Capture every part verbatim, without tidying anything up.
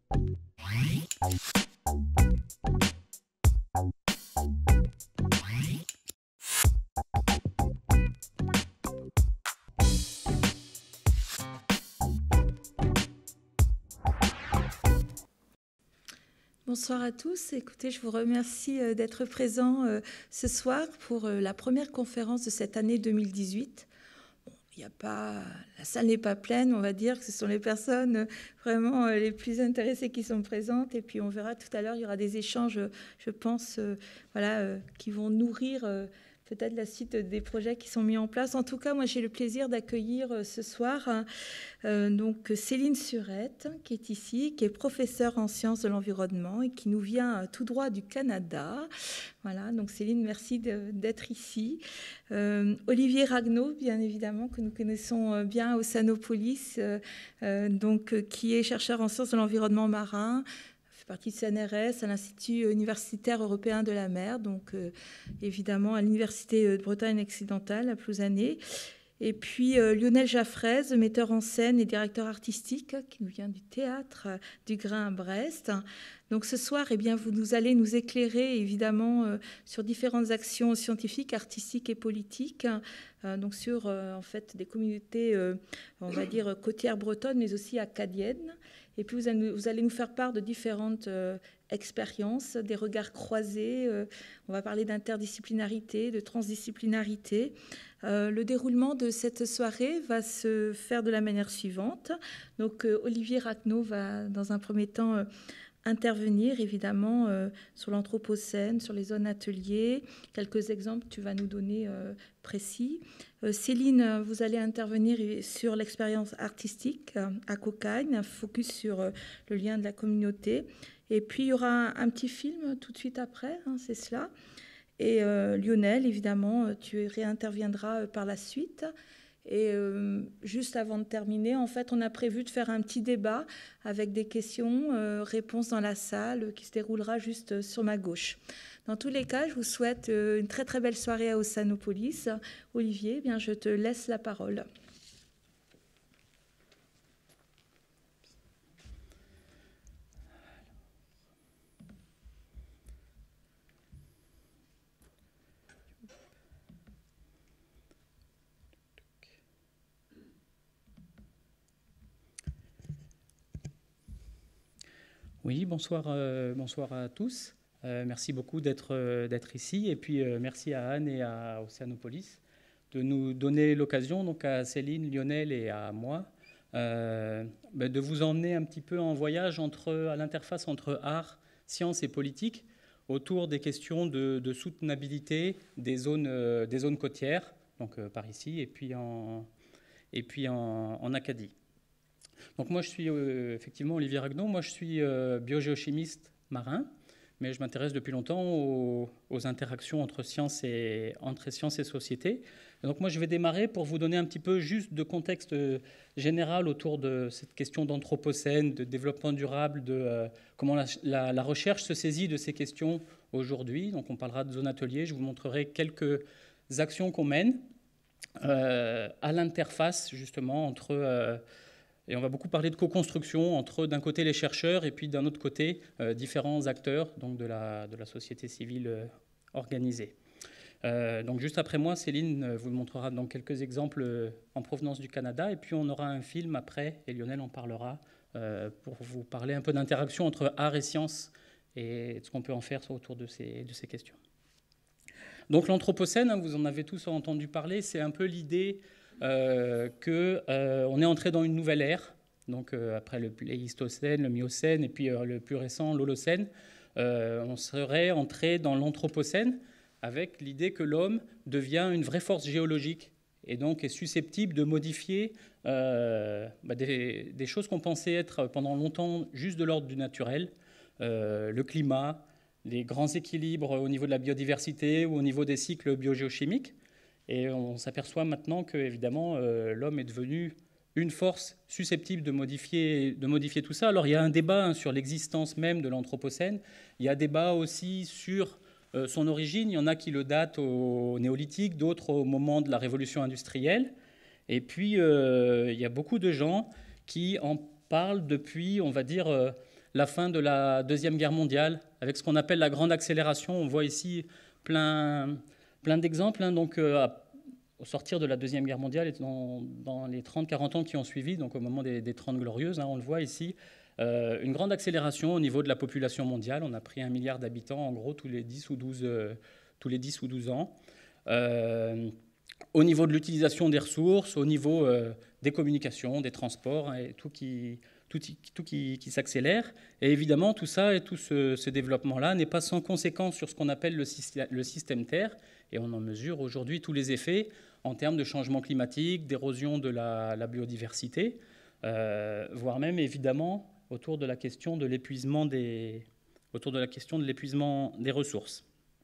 Bonsoir à tous. Écoutez, je vous remercie d'être présents ce soir pour la première conférence de cette année deux mille dix-huit. Bon, il y a pas, la salle n'est pas pleine, on va dire que ce sont les personnes vraiment les plus intéressées qui sont présentes. Et puis on verra tout à l'heure, il y aura des échanges, je pense, voilà, qui vont nourrir peut-être la suite des projets qui sont mis en place. En tout cas, moi, j'ai le plaisir d'accueillir ce soir euh, donc Céline Surette, qui est ici, qui est professeure en sciences de l'environnement et qui nous vient tout droit du Canada. Voilà, donc Céline, merci d'être ici. Euh, Olivier Ragnaud, bien évidemment, que nous connaissons bien au Sanopolis, euh, euh, donc, qui est chercheur en sciences de l'environnement marin, partie de C N R S, à l'Institut universitaire européen de la mer, donc euh, évidemment à l'Université de Bretagne occidentale à Plouzané. Et puis euh, Lionel Jaffrez, metteur en scène et directeur artistique, qui nous vient du théâtre du Grain à Brest. Donc ce soir, eh bien, vous nous allez nous éclairer évidemment euh, sur différentes actions scientifiques, artistiques et politiques, euh, donc sur euh, en fait des communautés, euh, on va dire côtières bretonnes, mais aussi acadiennes. Et puis vous allez, vous allez nous faire part de différentes euh, expériences, des regards croisés. Euh, on va parler d'interdisciplinarité, de transdisciplinarité. Euh, le déroulement de cette soirée va se faire de la manière suivante. Donc euh, Olivier Ragnaud va dans un premier temps euh, intervenir évidemment euh, sur l'anthropocène, sur les zones ateliers. Quelques exemples que tu vas nous donner euh, précis. Euh, Céline, vous allez intervenir sur l'expérience artistique euh, à Cocagne, un focus sur euh, le lien de la communauté. Et puis il y aura un, un petit film tout de suite après, hein, c'est cela. Et euh, Lionel, évidemment, tu réinterviendras euh, par la suite. Et euh, juste avant de terminer, en fait, on a prévu de faire un petit débat avec des questions, euh, réponses dans la salle, qui se déroulera juste sur ma gauche. Dans tous les cas, je vous souhaite euh, une très très belle soirée à Ossanopolis. Olivier, eh bien, je te laisse la parole. Oui, bonsoir, euh, bonsoir à tous. Euh, merci beaucoup d'être euh, d'être ici. Et puis, euh, merci à Anne et à Ossanopolis de nous donner l'occasion, donc à Céline, Lionel et à moi, euh, ben de vous emmener un petit peu en voyage entre, à l'interface entre art, science et politique autour des questions de, de soutenabilité des zones, euh, des zones côtières, donc euh, par ici, et puis en, et puis en, en Acadie. Donc moi, je suis euh, effectivement Olivier Ragnaud. Moi, je suis euh, biogéochimiste marin, mais je m'intéresse depuis longtemps aux, aux interactions entre sciences et, entre sciences et société. Et donc moi, je vais démarrer pour vous donner un petit peu juste de contexte général autour de cette question d'anthropocène, de développement durable, de euh, comment la, la, la recherche se saisit de ces questions aujourd'hui. Donc on parlera de zone atelier. Je vous montrerai quelques actions qu'on mène euh, à l'interface justement entre... Euh, Et on va beaucoup parler de co-construction entre, d'un côté, les chercheurs et puis, d'un autre côté, euh, différents acteurs donc de, la, de la société civile euh, organisée. Euh, donc, juste après moi, Céline vous montrera donc quelques exemples euh, en provenance du Canada. Et puis, on aura un film après, et Lionel en parlera, euh, pour vous parler un peu d'interaction entre art et science et de ce qu'on peut en faire autour de ces, de ces questions. Donc, l'anthropocène, hein, vous en avez tous entendu parler, c'est un peu l'idée... Euh, qu'on euh, est entré dans une nouvelle ère, donc euh, après le Pléistocène, le Miocène et puis euh, le plus récent, l'Holocène, euh, on serait entré dans l'Anthropocène avec l'idée que l'homme devient une vraie force géologique et donc est susceptible de modifier euh, bah, des, des choses qu'on pensait être pendant longtemps juste de l'ordre du naturel, euh, le climat, les grands équilibres au niveau de la biodiversité ou au niveau des cycles biogéochimiques. Et on s'aperçoit maintenant que, évidemment, euh, l'homme est devenu une force susceptible de modifier, de modifier tout ça. Alors, il y a un débat hein, sur l'existence même de l'Anthropocène. Il y a un débat aussi sur euh, son origine. Il y en a qui le datent au néolithique, d'autres au moment de la révolution industrielle. Et puis, euh, il y a beaucoup de gens qui en parlent depuis, on va dire, euh, la fin de la Deuxième Guerre mondiale, avec ce qu'on appelle la grande accélération. On voit ici plein, plein d'exemples. Hein, donc, euh, à, au sortir de la Deuxième Guerre mondiale et dans, dans les trente à quarante ans qui ont suivi, donc au moment des, des Trente Glorieuses, hein, on le voit ici, euh, une grande accélération au niveau de la population mondiale. On a pris un milliard d'habitants, en gros, tous les dix ou douze, euh, tous les dix ou douze ans. Euh, au niveau de l'utilisation des ressources, au niveau euh, des communications, des transports, hein, et tout qui... tout, tout qui, qui s'accélère. Et évidemment, tout ça et tout ce, ce développement-là n'est pas sans conséquence sur ce qu'on appelle le système, le système Terre. Et on en mesure aujourd'hui tous les effets en termes de changement climatique, d'érosion de la, la biodiversité, euh, voire même, évidemment, autour de la question de l'épuisement des, autour de la question de l'épuisement des ressources.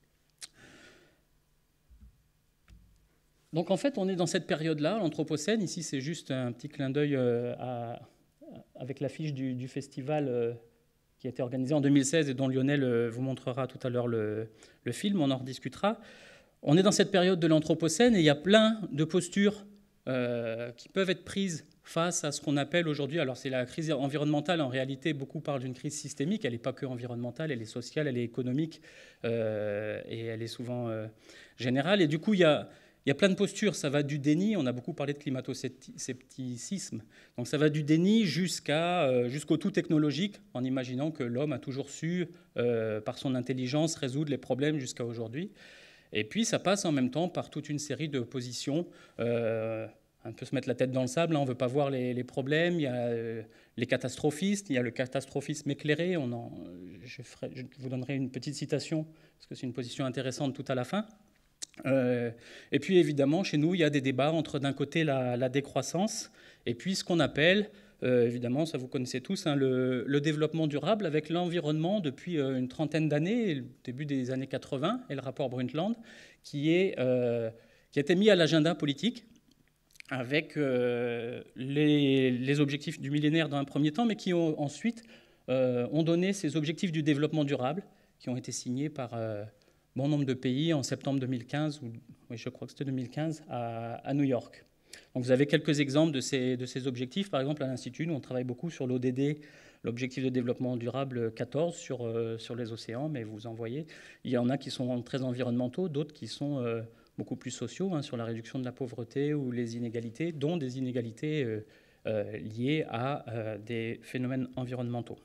Donc, en fait, on est dans cette période-là, l'Anthropocène. Ici, c'est juste un petit clin d'œil euh, à... avec l'affiche du, du festival euh, qui a été organisé en deux mille seize et dont Lionel euh, vous montrera tout à l'heure le, le film, on en rediscutera. On est dans cette période de l'Anthropocène et il y a plein de postures euh, qui peuvent être prises face à ce qu'on appelle aujourd'hui, alors c'est la crise environnementale, en réalité beaucoup parlent d'une crise systémique, elle n'est pas que environnementale, elle est sociale, elle est économique euh, et elle est souvent euh, générale. Et du coup, il y a... Il y a plein de postures, ça va du déni, on a beaucoup parlé de climato-scepticisme, donc ça va du déni jusqu'à, euh, jusqu'au tout technologique, en imaginant que l'homme a toujours su, euh, par son intelligence, résoudre les problèmes jusqu'à aujourd'hui. Et puis ça passe en même temps par toute une série de positions, euh, un peu se mettre la tête dans le sable, hein, on ne veut pas voir les, les problèmes, il y a euh, les catastrophistes, il y a le catastrophisme éclairé, on en, je, ferai, je vous donnerai une petite citation, parce que c'est une position intéressante tout à la fin. Euh, et puis évidemment, chez nous, il y a des débats entre d'un côté la, la décroissance et puis ce qu'on appelle, euh, évidemment, ça vous connaissez tous, hein, le, le développement durable avec l'environnement depuis euh, une trentaine d'années, le début des années quatre-vingts, et le rapport Brundtland, qui, est, euh, qui a été mis à l'agenda politique avec euh, les, les objectifs du millénaire dans un premier temps, mais qui ont, ensuite euh, ont donné ces objectifs du développement durable qui ont été signés par... Euh, bon nombre de pays en septembre deux mille quinze, ou oui, je crois que c'était deux mille quinze, à, à New York. Donc vous avez quelques exemples de ces, de ces objectifs. Par exemple, à l'Institut, nous, on travaille beaucoup sur l'O D D, l'objectif de développement durable quatorze, sur, euh, sur les océans, mais vous en voyez, il y en a qui sont très environnementaux, d'autres qui sont euh, beaucoup plus sociaux, hein, sur la réduction de la pauvreté ou les inégalités, dont des inégalités euh, euh, liées à euh, des phénomènes environnementaux.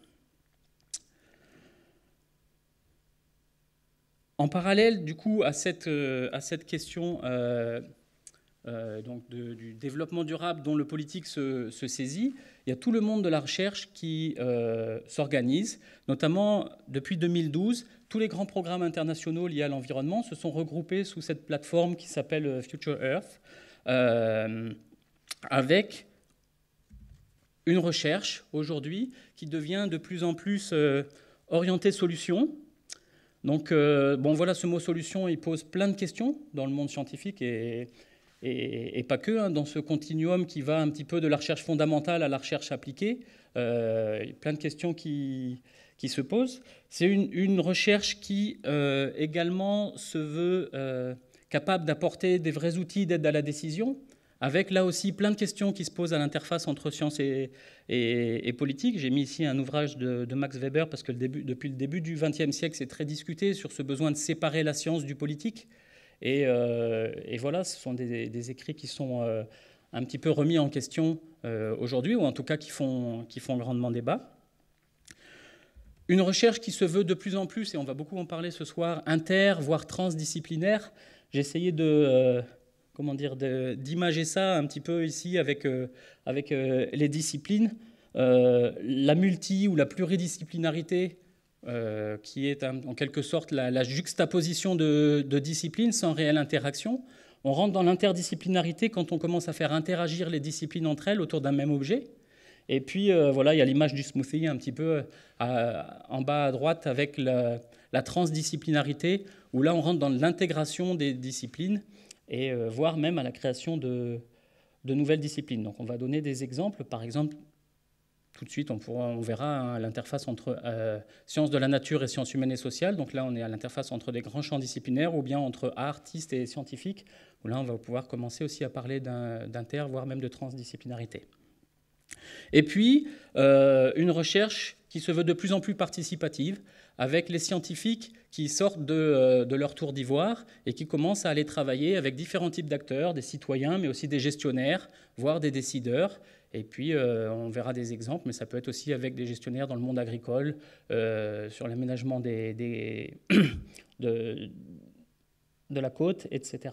En parallèle, du coup, à cette, euh, à cette question euh, euh, donc de, du développement durable dont le politique se, se saisit, il y a tout le monde de la recherche qui euh, s'organise. Notamment, depuis deux mille douze, tous les grands programmes internationaux liés à l'environnement se sont regroupés sous cette plateforme qui s'appelle Future Earth, euh, avec une recherche aujourd'hui qui devient de plus en plus euh, orientée solution. Donc, euh, bon, voilà, ce mot solution, il pose plein de questions dans le monde scientifique et, et, et pas que, hein, dans ce continuum qui va un petit peu de la recherche fondamentale à la recherche appliquée. Euh, il y a plein de questions qui, qui se posent. C'est une, une recherche qui euh, également se veut euh, capable d'apporter des vrais outils d'aide à la décision, avec là aussi plein de questions qui se posent à l'interface entre science et, et, et politique. J'ai mis ici un ouvrage de, de Max Weber, parce que le début, depuis le début du vingtième siècle, c'est très discuté sur ce besoin de séparer la science du politique. Et, euh, et voilà, ce sont des, des écrits qui sont euh, un petit peu remis en question euh, aujourd'hui, ou en tout cas qui font, qui font grandement débat. Une recherche qui se veut de plus en plus, et on va beaucoup en parler ce soir, inter, voire transdisciplinaire. J'ai essayé de... Euh, comment dire, d'imager ça un petit peu ici avec, euh, avec euh, les disciplines. Euh, la multi- ou la pluridisciplinarité, euh, qui est un, en quelque sorte la, la juxtaposition de, de disciplines sans réelle interaction. On rentre dans l'interdisciplinarité quand on commence à faire interagir les disciplines entre elles autour d'un même objet. Et puis, euh, voilà, il y a l'image du smoothie un petit peu à, en bas à droite avec la, la transdisciplinarité, où là, on rentre dans l'intégration des disciplines, et euh, voire même à la création de, de nouvelles disciplines. Donc on va donner des exemples. Par exemple, tout de suite, on, pourra, on verra hein, l'interface entre euh, sciences de la nature et sciences humaines et sociales. Donc là, on est à l'interface entre des grands champs disciplinaires ou bien entre artistes et scientifiques, où là, on va pouvoir commencer aussi à parler d'inter, voire même de transdisciplinarité. Et puis, euh, une recherche qui se veut de plus en plus participative, avec les scientifiques qui sortent de, de leur tour d'ivoire et qui commencent à aller travailler avec différents types d'acteurs, des citoyens, mais aussi des gestionnaires, voire des décideurs. Et puis, euh, on verra des exemples, mais ça peut être aussi avec des gestionnaires dans le monde agricole, euh, sur l'aménagement des, des de, de la côte, et cetera.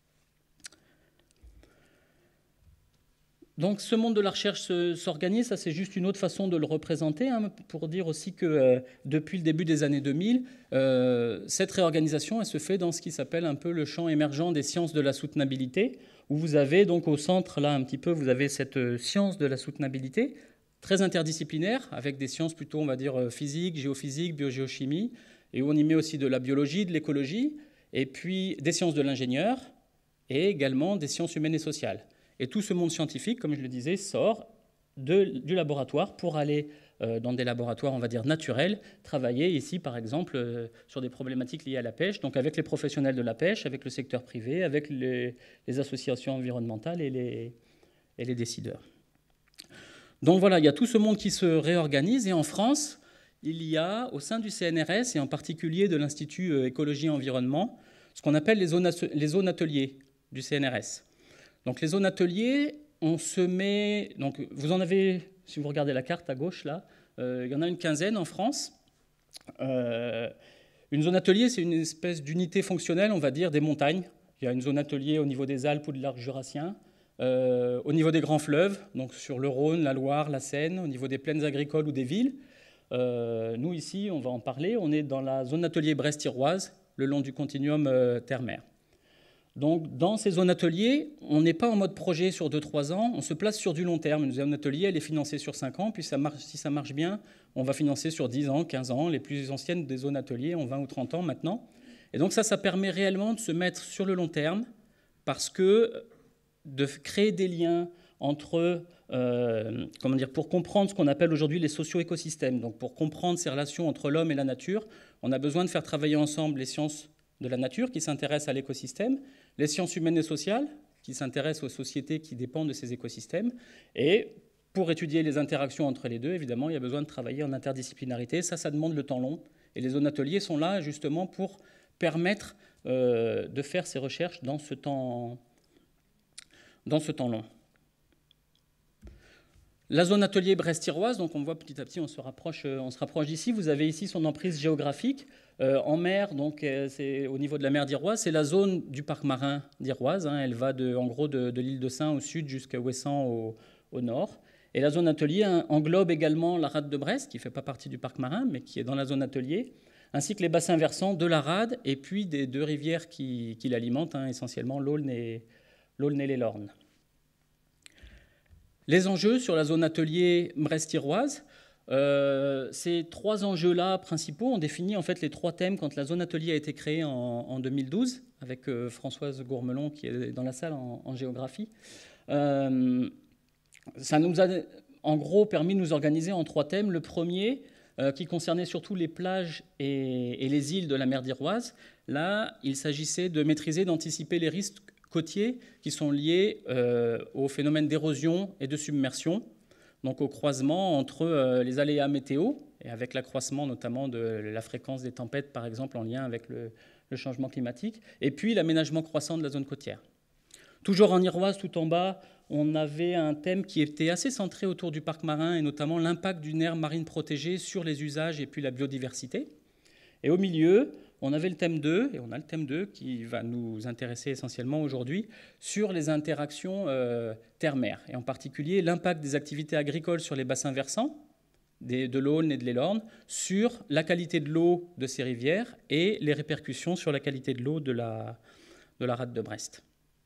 Donc ce monde de la recherche s'organise, ça c'est juste une autre façon de le représenter, hein, pour dire aussi que euh, depuis le début des années deux mille, euh, cette réorganisation elle se fait dans ce qui s'appelle un peu le champ émergent des sciences de la soutenabilité, où vous avez donc au centre, là un petit peu, vous avez cette euh, science de la soutenabilité, très interdisciplinaire, avec des sciences plutôt, on va dire, physique, géophysique, biogéochimie, et où on y met aussi de la biologie, de l'écologie, et puis des sciences de l'ingénieur, et également des sciences humaines et sociales. Et tout ce monde scientifique, comme je le disais, sort de, du laboratoire pour aller euh, dans des laboratoires, on va dire, naturels, travailler ici, par exemple, euh, sur des problématiques liées à la pêche, donc avec les professionnels de la pêche, avec le secteur privé, avec les, les associations environnementales et les, et les décideurs. Donc voilà, il y a tout ce monde qui se réorganise, et en France, il y a, au sein du C N R S, et en particulier de l'Institut Écologie et Environnement, ce qu'on appelle les zones, les zones ateliers du C N R S. Donc les zones ateliers, on se met... Donc vous en avez, si vous regardez la carte à gauche, là, euh, il y en a une quinzaine en France. Euh, une zone atelier, c'est une espèce d'unité fonctionnelle, on va dire, des montagnes. Il y a une zone atelier au niveau des Alpes ou de l'arc jurassien, euh, au niveau des grands fleuves, donc sur le Rhône, la Loire, la Seine, au niveau des plaines agricoles ou des villes. Euh, nous, ici, on va en parler, on est dans la zone atelier brest-iroise, le long du continuum euh, terre-mer. Donc, dans ces zones ateliers, on n'est pas en mode projet sur deux trois ans, on se place sur du long terme. Une zone atelier, elle est financée sur cinq ans, puis ça marche, si ça marche bien, on va financer sur dix ans, quinze ans. Les plus anciennes des zones ateliers ont vingt ou trente ans maintenant. Et donc ça, ça permet réellement de se mettre sur le long terme, parce que de créer des liens entre, euh, comment dire, pour comprendre ce qu'on appelle aujourd'hui les socio-écosystèmes, donc pour comprendre ces relations entre l'homme et la nature, on a besoin de faire travailler ensemble les sciences de la nature qui s'intéressent à l'écosystème, les sciences humaines et sociales qui s'intéressent aux sociétés qui dépendent de ces écosystèmes. Et pour étudier les interactions entre les deux, évidemment, il y a besoin de travailler en interdisciplinarité. Ça, ça demande le temps long. Et les zones ateliers sont là justement pour permettre euh, de faire ces recherches dans ce temps, dans ce temps long. La zone atelier brest-iroise, donc on voit petit à petit, on se rapproche, on se rapproche d'ici. Vous avez ici son emprise géographique. Euh, en mer, donc c'est au niveau de la mer d'Iroise, c'est la zone du parc marin d'Iroise. Hein, elle va de, en gros de, de l'île de Saint au sud jusqu'à Ouessant au, au nord. Et la zone atelier hein, englobe également la rade de Brest, qui ne fait pas partie du parc marin, mais qui est dans la zone atelier, ainsi que les bassins versants de la rade et puis des deux rivières qui, qui l'alimentent, hein, essentiellement l'Aulne et, l'Aulne et les Lornes. Les enjeux sur la zone atelier brest-iroise, euh, ces trois enjeux-là principaux ont défini en fait les trois thèmes quand la zone atelier a été créée en, en deux mille douze, avec euh, Françoise Gourmelon qui est dans la salle en, en géographie. Euh, ça nous a en gros permis de nous organiser en trois thèmes. Le premier, euh, qui concernait surtout les plages et, et les îles de la mer d'Iroise. Là, il s'agissait de maîtriser, d'anticiper les risques côtiers qui sont liés euh, au phénomène d'érosion et de submersion, donc au croisement entre euh, les aléas météo, et avec l'accroissement notamment de la fréquence des tempêtes, par exemple, en lien avec le, le changement climatique, et puis l'aménagement croissant de la zone côtière. Toujours en Iroise, tout en bas, on avait un thème qui était assez centré autour du parc marin, et notamment l'impact d'une aire marine protégée sur les usages et puis la biodiversité. Et au milieu, on avait le thème deux, et on a le thème deux qui va nous intéresser essentiellement aujourd'hui, sur les interactions euh, terre-mer, et en particulier l'impact des activités agricoles sur les bassins versants, des, de l'Aulne et de l'Elorne, sur la qualité de l'eau de ces rivières et les répercussions sur la qualité de l'eau de la, de la rade de Brest.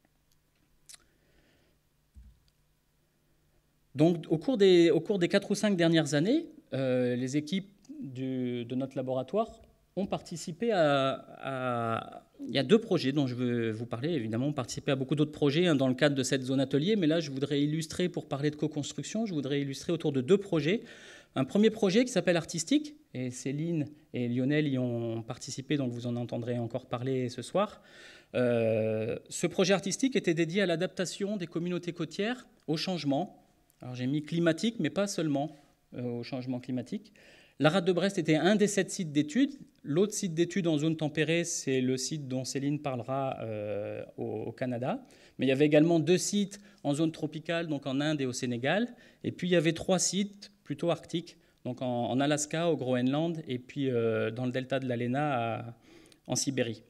Donc, au cours des, au cours des quatre ou cinq dernières années, euh, les équipes du, de notre laboratoire ont participé à, à... Il y a deux projets dont je veux vous parler. Évidemment, on participé à beaucoup d'autres projets hein, dans le cadre de cette zone atelier, mais là, je voudrais illustrer, pour parler de co-construction, je voudrais illustrer autour de deux projets. Un premier projet qui s'appelle Artistique, et Céline et Lionel y ont participé, donc vous en entendrez encore parler ce soir. Euh, ce projet artistique était dédié à l'adaptation des communautés côtières au changement. Alors j'ai mis climatique, mais pas seulement. euh, au changement climatique. La rade de Brest était un des sept sites d'études. L'autre site d'études en zone tempérée, c'est le site dont Céline parlera euh, au, au Canada. Mais il y avait également deux sites en zone tropicale, donc en Inde et au Sénégal. Et puis il y avait trois sites plutôt arctiques, donc en, en Alaska, au Groenland, et puis euh, dans le delta de l'Alena, en Sibérie.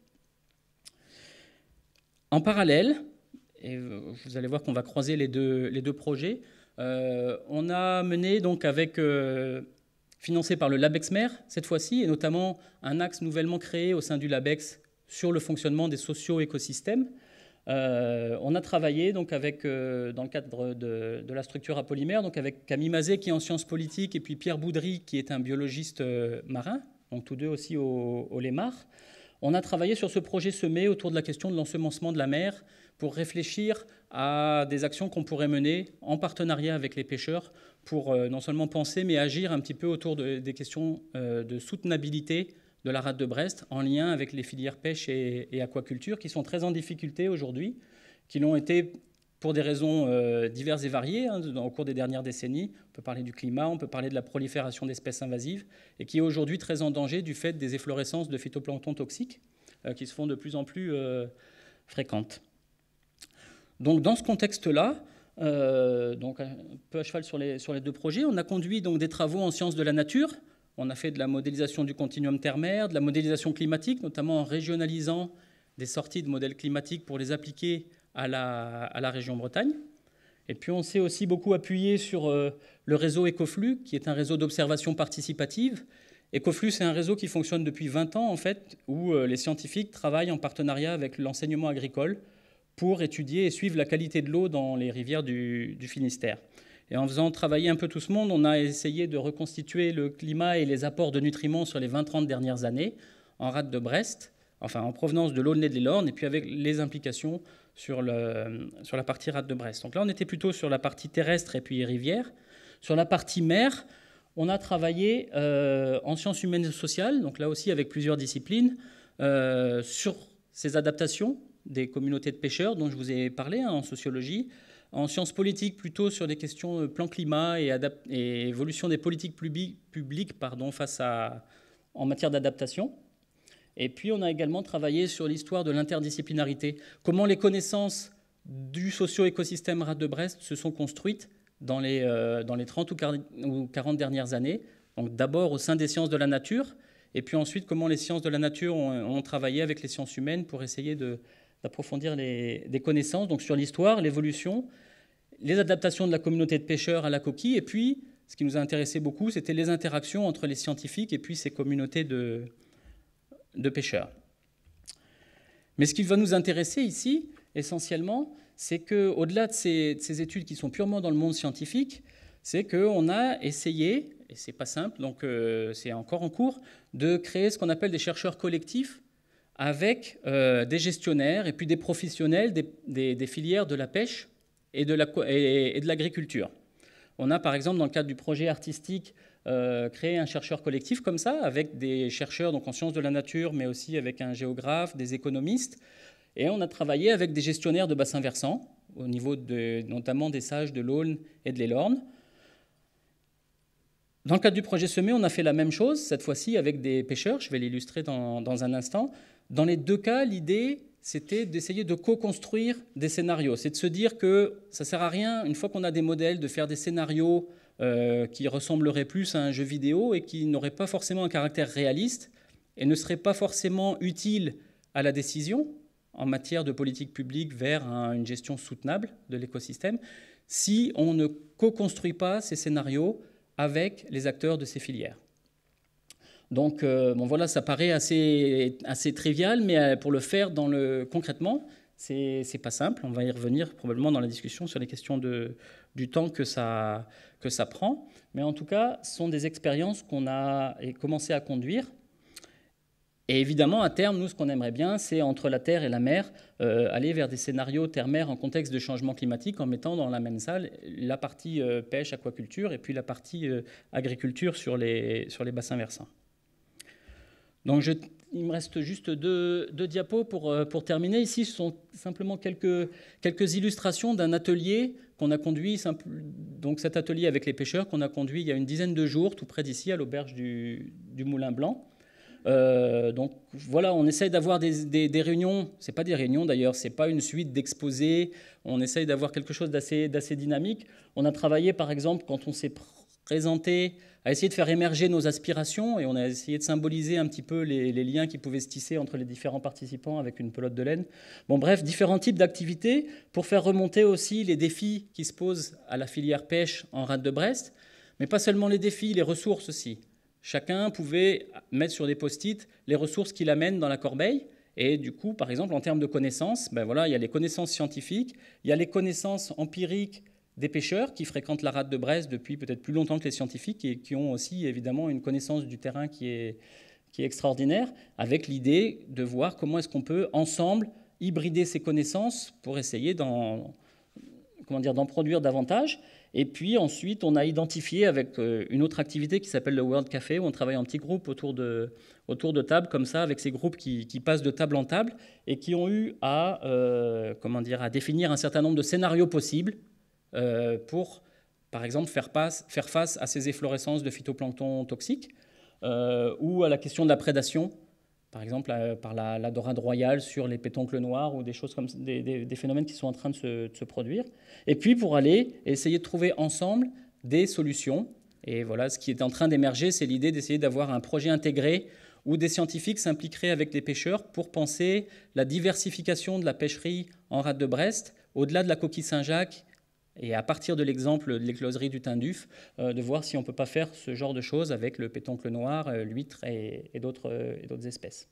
En parallèle, et vous allez voir qu'on va croiser les deux, les deux projets, euh, on a mené donc avec... Euh, financé par le LabEx-Mer cette fois-ci, et notamment un axe nouvellement créé au sein du LabEx sur le fonctionnement des socio-écosystèmes. Euh, on a travaillé donc avec, euh, dans le cadre de, de la structure à polymère, donc avec Camille Mazet qui est en sciences politiques et puis Pierre Boudry qui est un biologiste euh, marin, donc tous deux aussi au, au Lémar. On a travaillé sur ce projet semé autour de la question de l'ensemencement de la mer pour réfléchir à des actions qu'on pourrait mener en partenariat avec les pêcheurs pour euh, non seulement penser, mais agir un petit peu autour de, des questions euh, de soutenabilité de la rade de Brest en lien avec les filières pêche et, et aquaculture qui sont très en difficulté aujourd'hui, qui l'ont été pour des raisons euh, diverses et variées hein, au cours des dernières décennies. On peut parler du climat, on peut parler de la prolifération d'espèces invasives, et qui est aujourd'hui très en danger du fait des efflorescences de phytoplancton toxiques euh, qui se font de plus en plus euh, fréquentes. Donc dans ce contexte-là, euh, donc un peu à cheval sur les, sur les deux projets, on a conduit donc des travaux en sciences de la nature. On a fait de la modélisation du continuum terre-mer, de la modélisation climatique, notamment en régionalisant des sorties de modèles climatiques pour les appliquer à la, à la région Bretagne. Et puis on s'est aussi beaucoup appuyé sur euh, le réseau Ecoflux, qui est un réseau d'observation participative. Ecoflux, c'est un réseau qui fonctionne depuis vingt ans, en fait, où euh, les scientifiques travaillent en partenariat avec l'enseignement agricole pour étudier et suivre la qualité de l'eau dans les rivières du, du Finistère. Et en faisant travailler un peu tout ce monde, on a essayé de reconstituer le climat et les apports de nutriments sur les vingt trente dernières années en rade de Brest, enfin en provenance de l'Aulnay de l'Orne, et puis avec les implications sur, le, sur la partie rade de Brest. Donc là, on était plutôt sur la partie terrestre et puis rivière. Sur la partie mer, on a travaillé euh, en sciences humaines et sociales, donc là aussi avec plusieurs disciplines, euh, sur ces adaptations des communautés de pêcheurs dont je vous ai parlé hein, en sociologie, en sciences politiques plutôt sur des questions plan climat et, et évolution des politiques publiques pardon, face à, en matière d'adaptation. Et puis on a également travaillé sur l'histoire de l'interdisciplinarité, comment les connaissances du socio-écosystème rade de Brest se sont construites dans les, euh, dans les trente ou quarante dernières années. Donc d'abord au sein des sciences de la nature, et puis ensuite comment les sciences de la nature ont, ont travaillé avec les sciences humaines pour essayer de d'approfondir les, des connaissances donc sur l'histoire, l'évolution, les adaptations de la communauté de pêcheurs à la coquille, et puis, ce qui nous a intéressé beaucoup, c'était les interactions entre les scientifiques et puis ces communautés de, de pêcheurs. Mais ce qui va nous intéresser ici, essentiellement, c'est qu'au-delà de ces, de ces études qui sont purement dans le monde scientifique, c'est qu'on a essayé, et c'est pas simple, donc euh, c'est encore en cours, de créer ce qu'on appelle des chercheurs collectifs avec euh, des gestionnaires et puis des professionnels des, des, des filières de la pêche et de, la, et, et de l'agriculture. On a par exemple dans le cadre du projet artistique euh, créé un chercheur collectif comme ça, avec des chercheurs donc, en sciences de la nature, mais aussi avec un géographe, des économistes, et on a travaillé avec des gestionnaires de bassins versants, au niveau de, notamment des Sages, de l'Aulne et de l'Élorne. Dans le cadre du projet Semé, on a fait la même chose, cette fois-ci avec des pêcheurs, je vais l'illustrer dans, dans un instant. Dans les deux cas, l'idée, c'était d'essayer de co-construire des scénarios. C'est de se dire que ça ne sert à rien, une fois qu'on a des modèles, de faire des scénarios euh, qui ressembleraient plus à un jeu vidéo et qui n'auraient pas forcément un caractère réaliste et ne seraient pas forcément utiles à la décision en matière de politique publique vers un, une gestion soutenable de l'écosystème, si on ne co-construit pas ces scénarios avec les acteurs de ces filières. Donc, euh, bon, voilà, ça paraît assez, assez trivial, mais pour le faire dans le, concrètement, c'est c'est pas simple. On va y revenir probablement dans la discussion sur les questions de, du temps que ça, que ça prend. Mais en tout cas, ce sont des expériences qu'on a commencé à conduire. Et évidemment, à terme, nous, ce qu'on aimerait bien, c'est entre la terre et la mer, euh, aller vers des scénarios terre-mer en contexte de changement climatique, en mettant dans la même salle la partie euh, pêche, aquaculture, et puis la partie euh, agriculture sur les, sur les bassins versants. Donc je il me reste juste deux, deux diapos pour, pour terminer. Ici, ce sont simplement quelques, quelques illustrations d'un atelier qu'on a conduit, simple, donc cet atelier avec les pêcheurs qu'on a conduit il y a une dizaine de jours, tout près d'ici, à l'auberge du, du Moulin Blanc. Euh, donc voilà, on essaye d'avoir des, des, des réunions, c'est pas des réunions d'ailleurs, c'est pas une suite d'exposés, on essaye d'avoir quelque chose d'assez, d'assez dynamique. On a travaillé par exemple quand on s'est présenté à essayer de faire émerger nos aspirations et on a essayé de symboliser un petit peu les, les liens qui pouvaient se tisser entre les différents participants avec une pelote de laine. Bon bref, différents types d'activités pour faire remonter aussi les défis qui se posent à la filière pêche en rade de Brest, mais pas seulement les défis, les ressources aussi. Chacun pouvait mettre sur des post-it les ressources qu'il amène dans la corbeille. Et du coup, par exemple, en termes de connaissances, ben voilà, il y a les connaissances scientifiques, il y a les connaissances empiriques des pêcheurs qui fréquentent la rade de Brest depuis peut-être plus longtemps que les scientifiques et qui ont aussi évidemment une connaissance du terrain qui est, qui est extraordinaire, avec l'idée de voir comment est-ce qu'on peut ensemble hybrider ces connaissances pour essayer d'en, comment dire, d'en produire davantage. Et puis ensuite, on a identifié avec une autre activité qui s'appelle le World Café, où on travaille en petits groupes autour de, autour de tables, comme ça, avec ces groupes qui, qui passent de table en table et qui ont eu à, euh, comment dire, à définir un certain nombre de scénarios possibles euh, pour, par exemple, faire face, faire face à ces efflorescences de phytoplancton toxiques euh, ou à la question de la prédation, par exemple euh, par la, la dorade royale sur les pétoncles noirs ou des choses comme des, des, des phénomènes qui sont en train de se, de se produire. Et puis pour aller essayer de trouver ensemble des solutions. Et voilà, ce qui est en train d'émerger, c'est l'idée d'essayer d'avoir un projet intégré où des scientifiques s'impliqueraient avec les pêcheurs pour penser la diversification de la pêcherie en rade de Brest, au-delà de la coquille Saint-Jacques, et à partir de l'exemple de l'écloserie du Tinduf, euh, de voir si on ne peut pas faire ce genre de choses avec le pétoncle noir, euh, l'huître et, et, d'autres, euh, et d'autres espèces.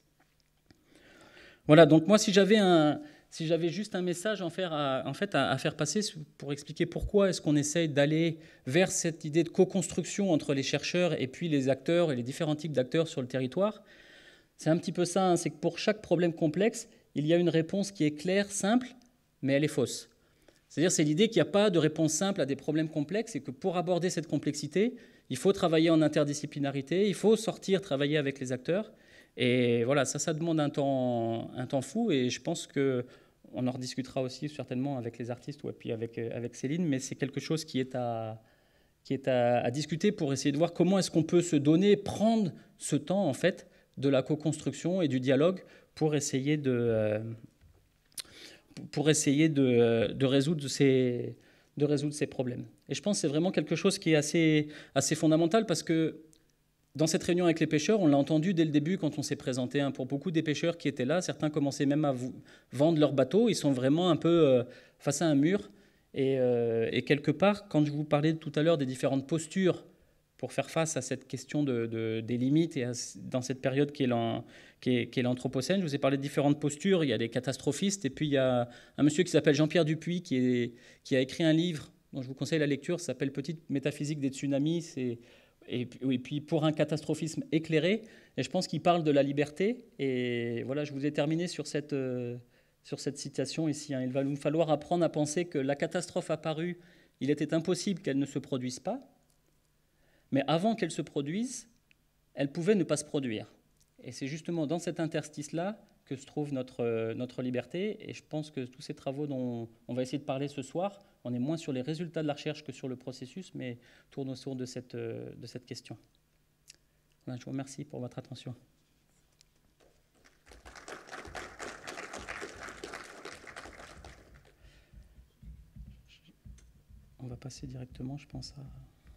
Voilà, donc moi, si j'avais, un, si j'avais juste un message en, faire à, en fait, à, à faire passer pour expliquer pourquoi est-ce qu'on essaye d'aller vers cette idée de co-construction entre les chercheurs et puis les acteurs et les différents types d'acteurs sur le territoire, c'est un petit peu ça, hein, c'est que pour chaque problème complexe, il y a une réponse qui est claire, simple, mais elle est fausse. C'est-à-dire, c'est l'idée qu'il n'y a pas de réponse simple à des problèmes complexes et que pour aborder cette complexité, il faut travailler en interdisciplinarité, il faut sortir, travailler avec les acteurs. Et voilà, ça, ça demande un temps, un temps fou et je pense qu'on en rediscutera aussi certainement avec les artistes ou puis avec, avec Céline, mais c'est quelque chose qui est, à, qui est à, à discuter pour essayer de voir comment est-ce qu'on peut se donner, prendre ce temps, en fait, de la co-construction et du dialogue pour essayer de... Euh, pour essayer de, de, résoudre ces, de résoudre ces problèmes. Et je pense que c'est vraiment quelque chose qui est assez, assez fondamental parce que dans cette réunion avec les pêcheurs, on l'a entendu dès le début quand on s'est présenté. Hein, pour beaucoup des pêcheurs qui étaient là, certains commençaient même à vous vendre leurs bateaux. Ils sont vraiment un peu euh, face à un mur. Et, euh, et quelque part, quand je vous parlais tout à l'heure des différentes postures pour faire face à cette question de, de, des limites et à, dans cette période qui est, l'an, qui, est, qui est l'anthropocène. Je vous ai parlé de différentes postures. Il y a les catastrophistes et puis il y a un monsieur qui s'appelle Jean-Pierre Dupuis qui, est, qui a écrit un livre dont je vous conseille la lecture. Ça s'appelle « Petite métaphysique des tsunamis ». C'est, et, et puis pour un catastrophisme éclairé. Et je pense qu'il parle de la liberté. Et voilà, je vous ai terminé sur cette, euh, sur cette citation ici. Hein. Il va nous falloir apprendre à penser que la catastrophe apparue, il était impossible qu'elle ne se produise pas. Mais avant qu'elle se produise, elle pouvait ne pas se produire. Et c'est justement dans cet interstice-là que se trouve notre, notre liberté. Et je pense que tous ces travaux dont on va essayer de parler ce soir, on est moins sur les résultats de la recherche que sur le processus, mais tournent autour de cette, de cette question. Voilà, je vous remercie pour votre attention. On va passer directement, je pense, à...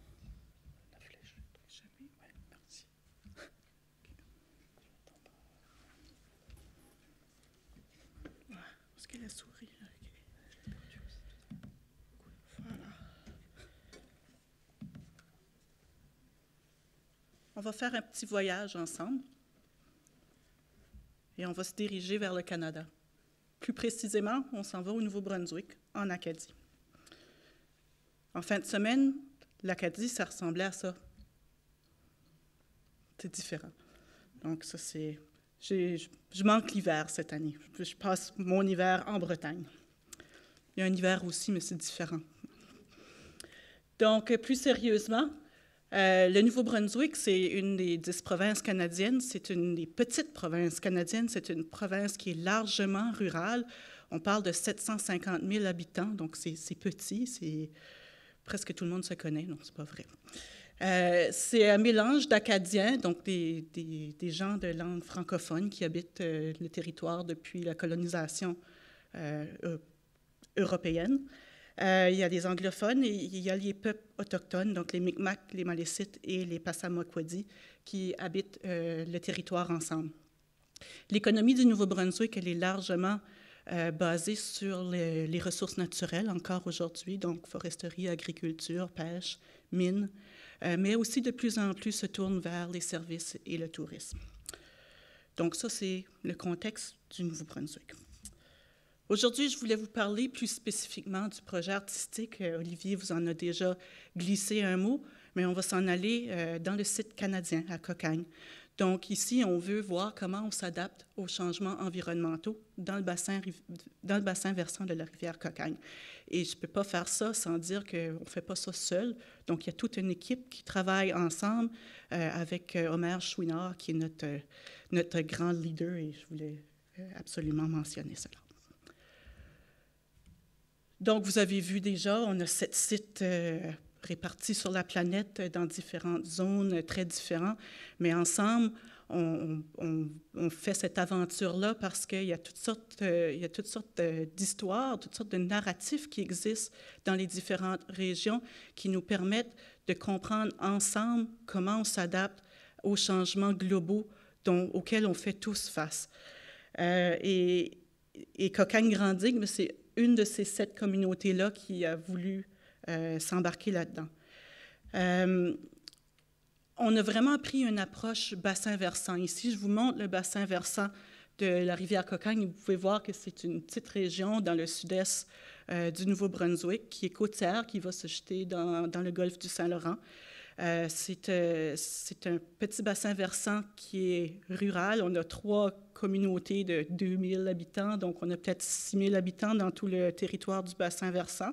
La souris. Okay. Voilà. On va faire un petit voyage ensemble et on va se diriger vers le Canada. Plus précisément, on s'en va au Nouveau-Brunswick, en Acadie. En fin de semaine, l'Acadie, ça ressemblait à ça. C'est différent. Donc ça, c'est... J'ai, je manque l'hiver cette année. Je passe mon hiver en Bretagne. Il y a un hiver aussi, mais c'est différent. Donc, plus sérieusement, Euh, le Nouveau-Brunswick, c'est une des dix provinces canadiennes. C'est une des petites provinces canadiennes. C'est une province qui est largement rurale. On parle de sept cent cinquante mille habitants, donc c'est petit. C'est presque tout le monde se connaît. Non, c'est pas vrai. Euh, c'est un mélange d'Acadiens, donc des, des, des gens de langue francophone qui habitent euh, le territoire depuis la colonisation euh, européenne. Euh, il y a des anglophones et il y a les peuples autochtones, donc les Mi'kmaq, les Malécites et les Passamaquoddy, qui habitent euh, le territoire ensemble. L'économie du Nouveau-Brunswick, elle est largement euh, basée sur les, les ressources naturelles encore aujourd'hui, donc foresterie, agriculture, pêche, mines, euh, mais aussi de plus en plus se tourne vers les services et le tourisme. Donc ça, c'est le contexte du Nouveau-Brunswick. Aujourd'hui, je voulais vous parler plus spécifiquement du projet artistique. Olivier vous en a déjà glissé un mot, mais on va s'en aller euh, dans le site canadien, à Cocagne. Donc ici, on veut voir comment on s'adapte aux changements environnementaux dans le bassin, dans le bassin versant de la rivière Cocagne. Et je ne peux pas faire ça sans dire qu'on ne fait pas ça seul. Donc il y a toute une équipe qui travaille ensemble euh, avec euh, Omer Chouinard, qui est notre, euh, notre grand leader, et je voulais euh, absolument mentionner cela. Donc, vous avez vu déjà, on a sept sites euh, répartis sur la planète dans différentes zones très différentes, mais ensemble, on, on, on fait cette aventure-là parce qu'il y a toutes sortes, euh, il y a toutes sortes euh, d'histoires, toutes sortes de narratifs qui existent dans les différentes régions qui nous permettent de comprendre ensemble comment on s'adapte aux changements globaux dont, auxquels on fait tous face. Euh, et, et Cocagne-Grand-Digue, c'est une de ces sept communautés-là qui a voulu euh, s'embarquer là-dedans. Euh, on a vraiment pris une approche bassin versant. Ici, je vous montre le bassin versant de la rivière Cocagne. Vous pouvez voir que c'est une petite région dans le sud-est euh, du Nouveau-Brunswick qui est côtière, qui va se jeter dans, dans le golfe du Saint-Laurent. Euh, c'est, euh, c'est un petit bassin versant qui est rural. On a trois communautés de deux mille habitants, donc on a peut-être six mille habitants dans tout le territoire du bassin versant.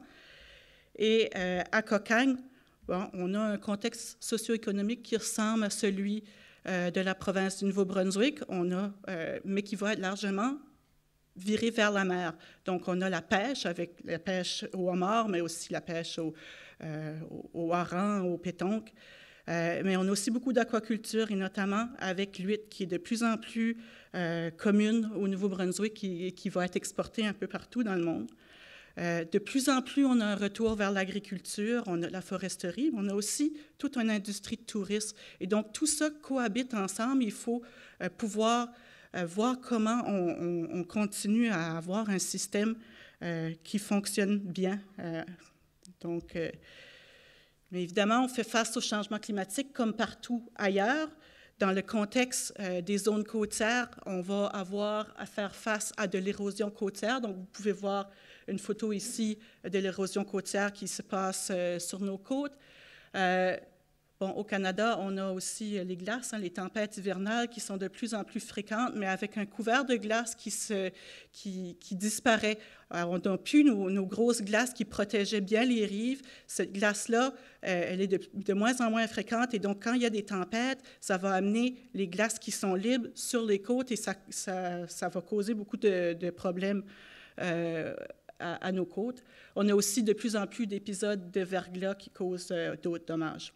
Et euh, à Cocagne, bon, on a un contexte socio-économique qui ressemble à celui euh, de la province du Nouveau-Brunswick, on a, euh, mais qui va être largement viré vers la mer. Donc, on a la pêche, avec la pêche au homard, mais aussi la pêche au Euh, au, au hareng, au pétonque. Euh, mais on a aussi beaucoup d'aquaculture, et notamment avec l'huître qui est de plus en plus euh, commune au Nouveau-Brunswick, qui, qui va être exportée un peu partout dans le monde. Euh, de plus en plus, on a un retour vers l'agriculture, on a la foresterie, mais on a aussi toute une industrie de tourisme. Et donc, tout ça cohabite ensemble. Il faut euh, pouvoir euh, voir comment on, on, on continue à avoir un système euh, qui fonctionne bien. Euh, Donc, euh, mais évidemment, on fait face au changement climatique comme partout ailleurs. Dans le contexte euh, des zones côtières, on va avoir à faire face à de l'érosion côtière. Donc, vous pouvez voir une photo ici de l'érosion côtière qui se passe euh, sur nos côtes. Euh, Bon, au Canada, on a aussi les glaces, hein, les tempêtes hivernales qui sont de plus en plus fréquentes, mais avec un couvert de glace qui, se, qui, qui disparaît. Alors, on n'a plus nos, nos grosses glaces qui protégeaient bien les rives. Cette glace-là, euh, elle est de, de moins en moins fréquente, et donc quand il y a des tempêtes, ça va amener les glaces qui sont libres sur les côtes, et ça, ça, ça va causer beaucoup de, de problèmes euh, à, à nos côtes. On a aussi de plus en plus d'épisodes de verglas qui causent euh, d'autres dommages.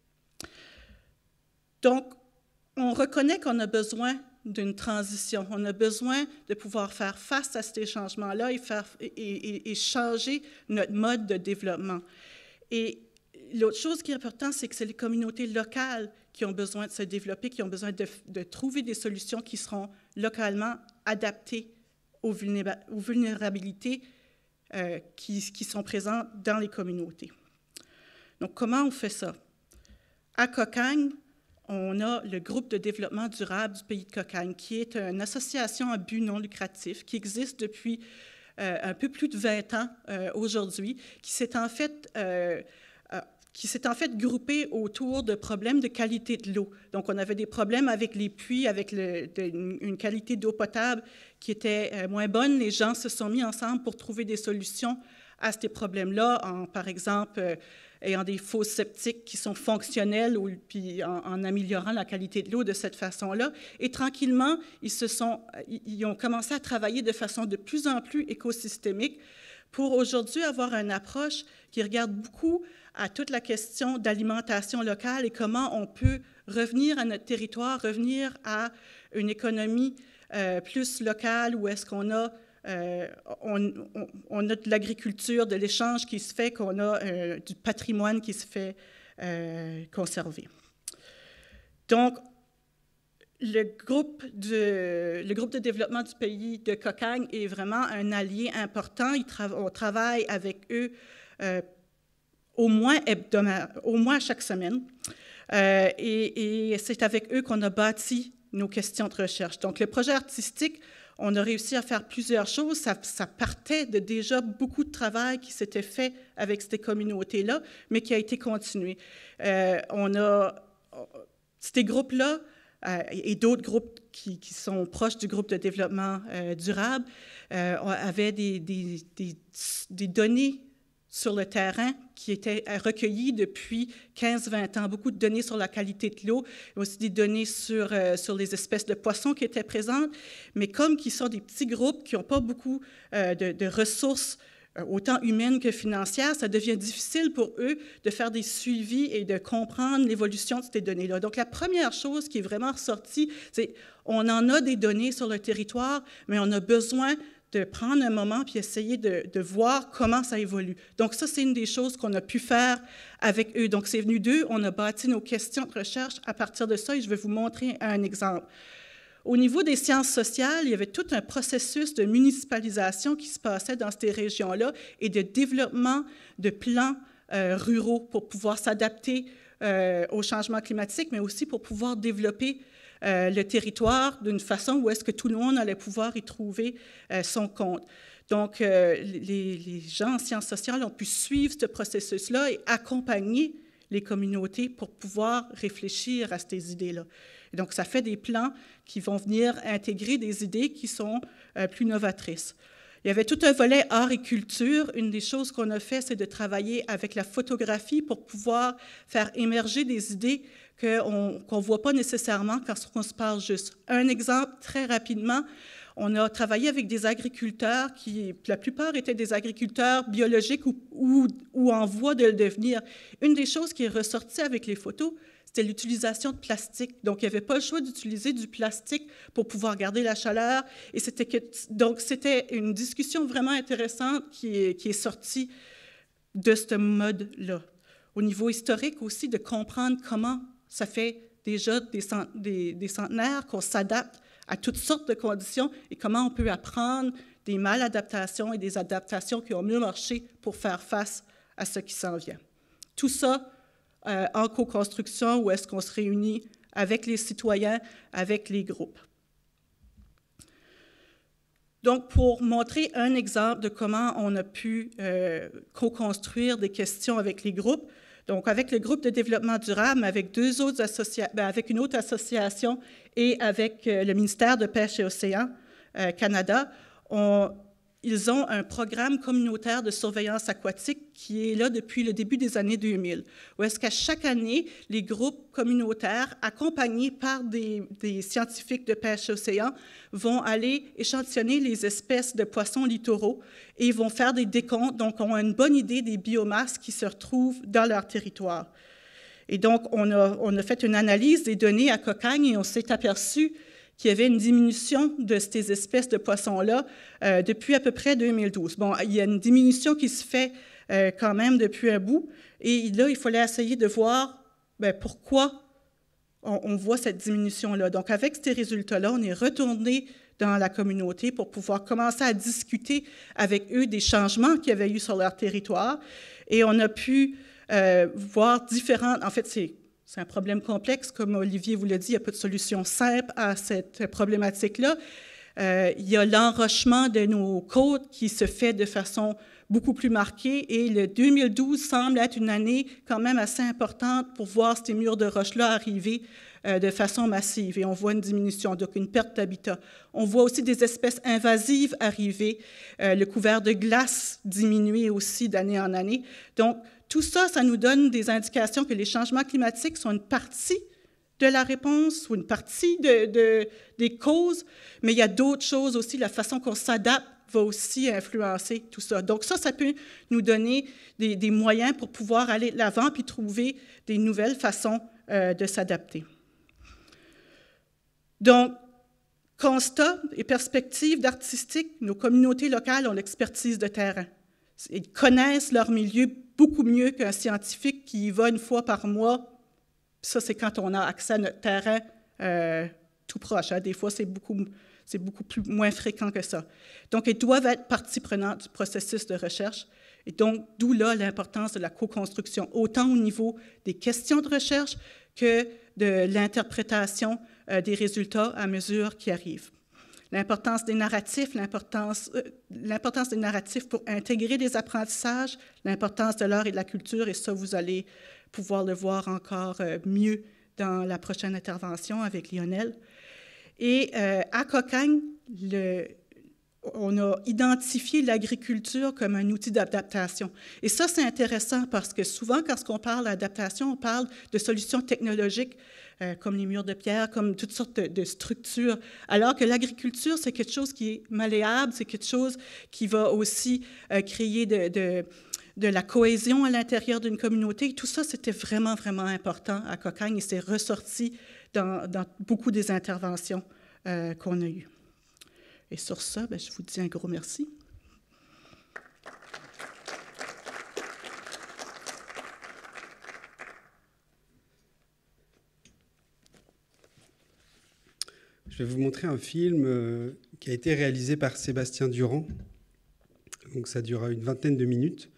Donc, on reconnaît qu'on a besoin d'une transition. On a besoin de pouvoir faire face à ces changements-là et, faire, et, et, et changer notre mode de développement. Et l'autre chose qui est importante, c'est que c'est les communautés locales qui ont besoin de se développer, qui ont besoin de, de trouver des solutions qui seront localement adaptées aux, vulnéra- aux vulnérabilités euh, qui, qui sont présentes dans les communautés. Donc, comment on fait ça? À Cocagne, on a le groupe de développement durable du pays de Cocagne, qui est une association à but non lucratif qui existe depuis euh, un peu plus de vingt ans euh, aujourd'hui, qui s'est en fait euh, euh, qui s'est en fait groupée autour de problèmes de qualité de l'eau. Donc, on avait des problèmes avec les puits, avec le, de, une, une qualité d'eau potable qui était euh, moins bonne. Les gens se sont mis ensemble pour trouver des solutions à ces problèmes-là, en, par exemple, euh, ayant des fosses septiques qui sont fonctionnelles, ou, puis en, en améliorant la qualité de l'eau de cette façon-là. Et tranquillement, ils, se sont, ils ont commencé à travailler de façon de plus en plus écosystémique pour aujourd'hui avoir une approche qui regarde beaucoup à toute la question d'alimentation locale et comment on peut revenir à notre territoire, revenir à une économie euh, plus locale où est-ce qu'on a Euh, on, on, on a de l'agriculture, de l'échange qui se fait, qu'on a euh, du patrimoine qui se fait euh, conserver. Donc, le groupe, de, le groupe de développement du pays de Cocagne est vraiment un allié important. Il tra- on travaille avec eux euh, au moins hebdomadaire, au moins chaque semaine. Euh, et, et c'est avec eux qu'on a bâti nos questions de recherche. Donc, le projet artistique, on a réussi à faire plusieurs choses. Ça, ça partait de déjà beaucoup de travail qui s'était fait avec ces communautés-là, mais qui a été continué. Euh, on a ces groupes-là euh, et d'autres groupes qui, qui sont proches du groupe de développement euh, durable euh, avaient des, des, des, des données sur le terrain qui étaient recueillies depuis quinze à vingt ans. Beaucoup de données sur la qualité de l'eau, aussi des données sur, euh, sur les espèces de poissons qui étaient présentes, mais comme qu'ils sont des petits groupes qui n'ont pas beaucoup euh, de, de ressources, euh, autant humaines que financières, ça devient difficile pour eux de faire des suivis et de comprendre l'évolution de ces données-là. Donc, la première chose qui est vraiment ressortie, c'est on en a des données sur le territoire, mais on a besoin de prendre un moment puis essayer de, de voir comment ça évolue. Donc ça, c'est une des choses qu'on a pu faire avec eux. Donc c'est venu d'eux, on a bâti nos questions de recherche à partir de ça et je vais vous montrer un exemple. Au niveau des sciences sociales, il y avait tout un processus de municipalisation qui se passait dans ces régions-là et de développement de plans euh, ruraux pour pouvoir s'adapter euh, au changement climatique, mais aussi pour pouvoir développer Euh, le territoire d'une façon où est-ce que tout le monde allait pouvoir y trouver euh, son compte. Donc, euh, les, les gens en sciences sociales ont pu suivre ce processus-là et accompagner les communautés pour pouvoir réfléchir à ces idées-là. Et donc, ça fait des plans qui vont venir intégrer des idées qui sont euh, plus novatrices. Il y avait tout un volet art et culture. Une des choses qu'on a fait, c'est de travailler avec la photographie pour pouvoir faire émerger des idées qu'on ne voit pas nécessairement quand on se parle juste. Un exemple, très rapidement, on a travaillé avec des agriculteurs qui, la plupart étaient des agriculteurs biologiques ou, ou, ou en voie de le devenir. Une des choses qui est ressortie avec les photos, c'était l'utilisation de plastique. Donc, il n'y avait pas le choix d'utiliser du plastique pour pouvoir garder la chaleur. Et c'était que, donc, c'était une discussion vraiment intéressante qui est, qui est sortie de ce mode-là. Au niveau historique aussi, de comprendre comment ça fait déjà des, cent, des, des centenaires qu'on s'adapte à toutes sortes de conditions et comment on peut apprendre des maladaptations et des adaptations qui ont mieux marché pour faire face à ce qui s'en vient. Tout ça euh, en co-construction, où est-ce qu'on se réunit avec les citoyens, avec les groupes. Donc, pour montrer un exemple de comment on a pu euh, co-construire des questions avec les groupes, donc avec le groupe de développement durable, mais avec, deux autres associa- ben, avec une autre association et avec euh, le ministère de Pêche et Océans euh, Canada, on, ils ont un programme communautaire de surveillance aquatique qui est là depuis le début des années deux mille, où est-ce qu'à chaque année, les groupes communautaires, accompagnés par des, des scientifiques de pêche et océan, vont aller échantillonner les espèces de poissons littoraux et vont faire des décomptes, donc ont une bonne idée des biomasses qui se retrouvent dans leur territoire. Et donc, on a, on a fait une analyse des données à Cocagne et on s'est aperçu qu'il y avait une diminution de ces espèces de poissons-là euh, depuis à peu près deux mille douze. Bon, il y a une diminution qui se fait euh, quand même depuis un bout, et là, il fallait essayer de voir bien, pourquoi on, on voit cette diminution-là. Donc, avec ces résultats-là, on est retourné dans la communauté pour pouvoir commencer à discuter avec eux des changements qu'il y avait eu sur leur territoire, et on a pu euh, voir différentes... En fait, c'est... C'est un problème complexe, comme Olivier vous l'a dit, il n'y a pas de solution simple à cette problématique-là. Euh, il y a l'enrochement de nos côtes qui se fait de façon beaucoup plus marquée et le deux mille douze semble être une année quand même assez importante pour voir ces murs de roches-là arriver euh, de façon massive et on voit une diminution, donc une perte d'habitat. On voit aussi des espèces invasives arriver, euh, le couvert de glace diminuer aussi d'année en année. Donc, tout ça, ça nous donne des indications que les changements climatiques sont une partie de la réponse ou une partie de, de, des causes, mais il y a d'autres choses aussi. La façon qu'on s'adapte va aussi influencer tout ça. Donc ça, ça peut nous donner des, des moyens pour pouvoir aller de l'avant puis trouver des nouvelles façons euh, de s'adapter. Donc, constat et perspective d'artistique, nos communautés locales ont l'expertise de terrain. Ils connaissent leur milieu beaucoup mieux qu'un scientifique qui y va une fois par mois. Ça, c'est quand on a accès à notre terrain euh, tout proche. Hein. Des fois, c'est beaucoup, c'est beaucoup plus, moins fréquent que ça. Donc, ils doivent être partie prenante du processus de recherche. Et donc, d'où là l'importance de la co-construction, autant au niveau des questions de recherche que de l'interprétation euh, des résultats à mesure qu'ils arrivent. L'importance des narratifs, l'importance, euh, l'importance des narratifs pour intégrer des apprentissages, l'importance de l'art et de la culture, et ça, vous allez pouvoir le voir encore euh, mieux dans la prochaine intervention avec Lionel. Et euh, à Cocagne, le, on a identifié l'agriculture comme un outil d'adaptation. Et ça, c'est intéressant parce que souvent, quand on parle d'adaptation, on parle de solutions technologiques euh, comme les murs de pierre, comme toutes sortes de, de structures, alors que l'agriculture, c'est quelque chose qui est malléable, c'est quelque chose qui va aussi euh, créer de, de, de la cohésion à l'intérieur d'une communauté. Et tout ça, c'était vraiment, vraiment important à Cocagne et c'est ressorti dans, dans beaucoup des interventions euh, qu'on a eues. Et sur ça, bien, je vous dis un gros merci. Je vais vous montrer un film euh, qui a été réalisé par Sébastien Durand. Donc ça durera une vingtaine de minutes,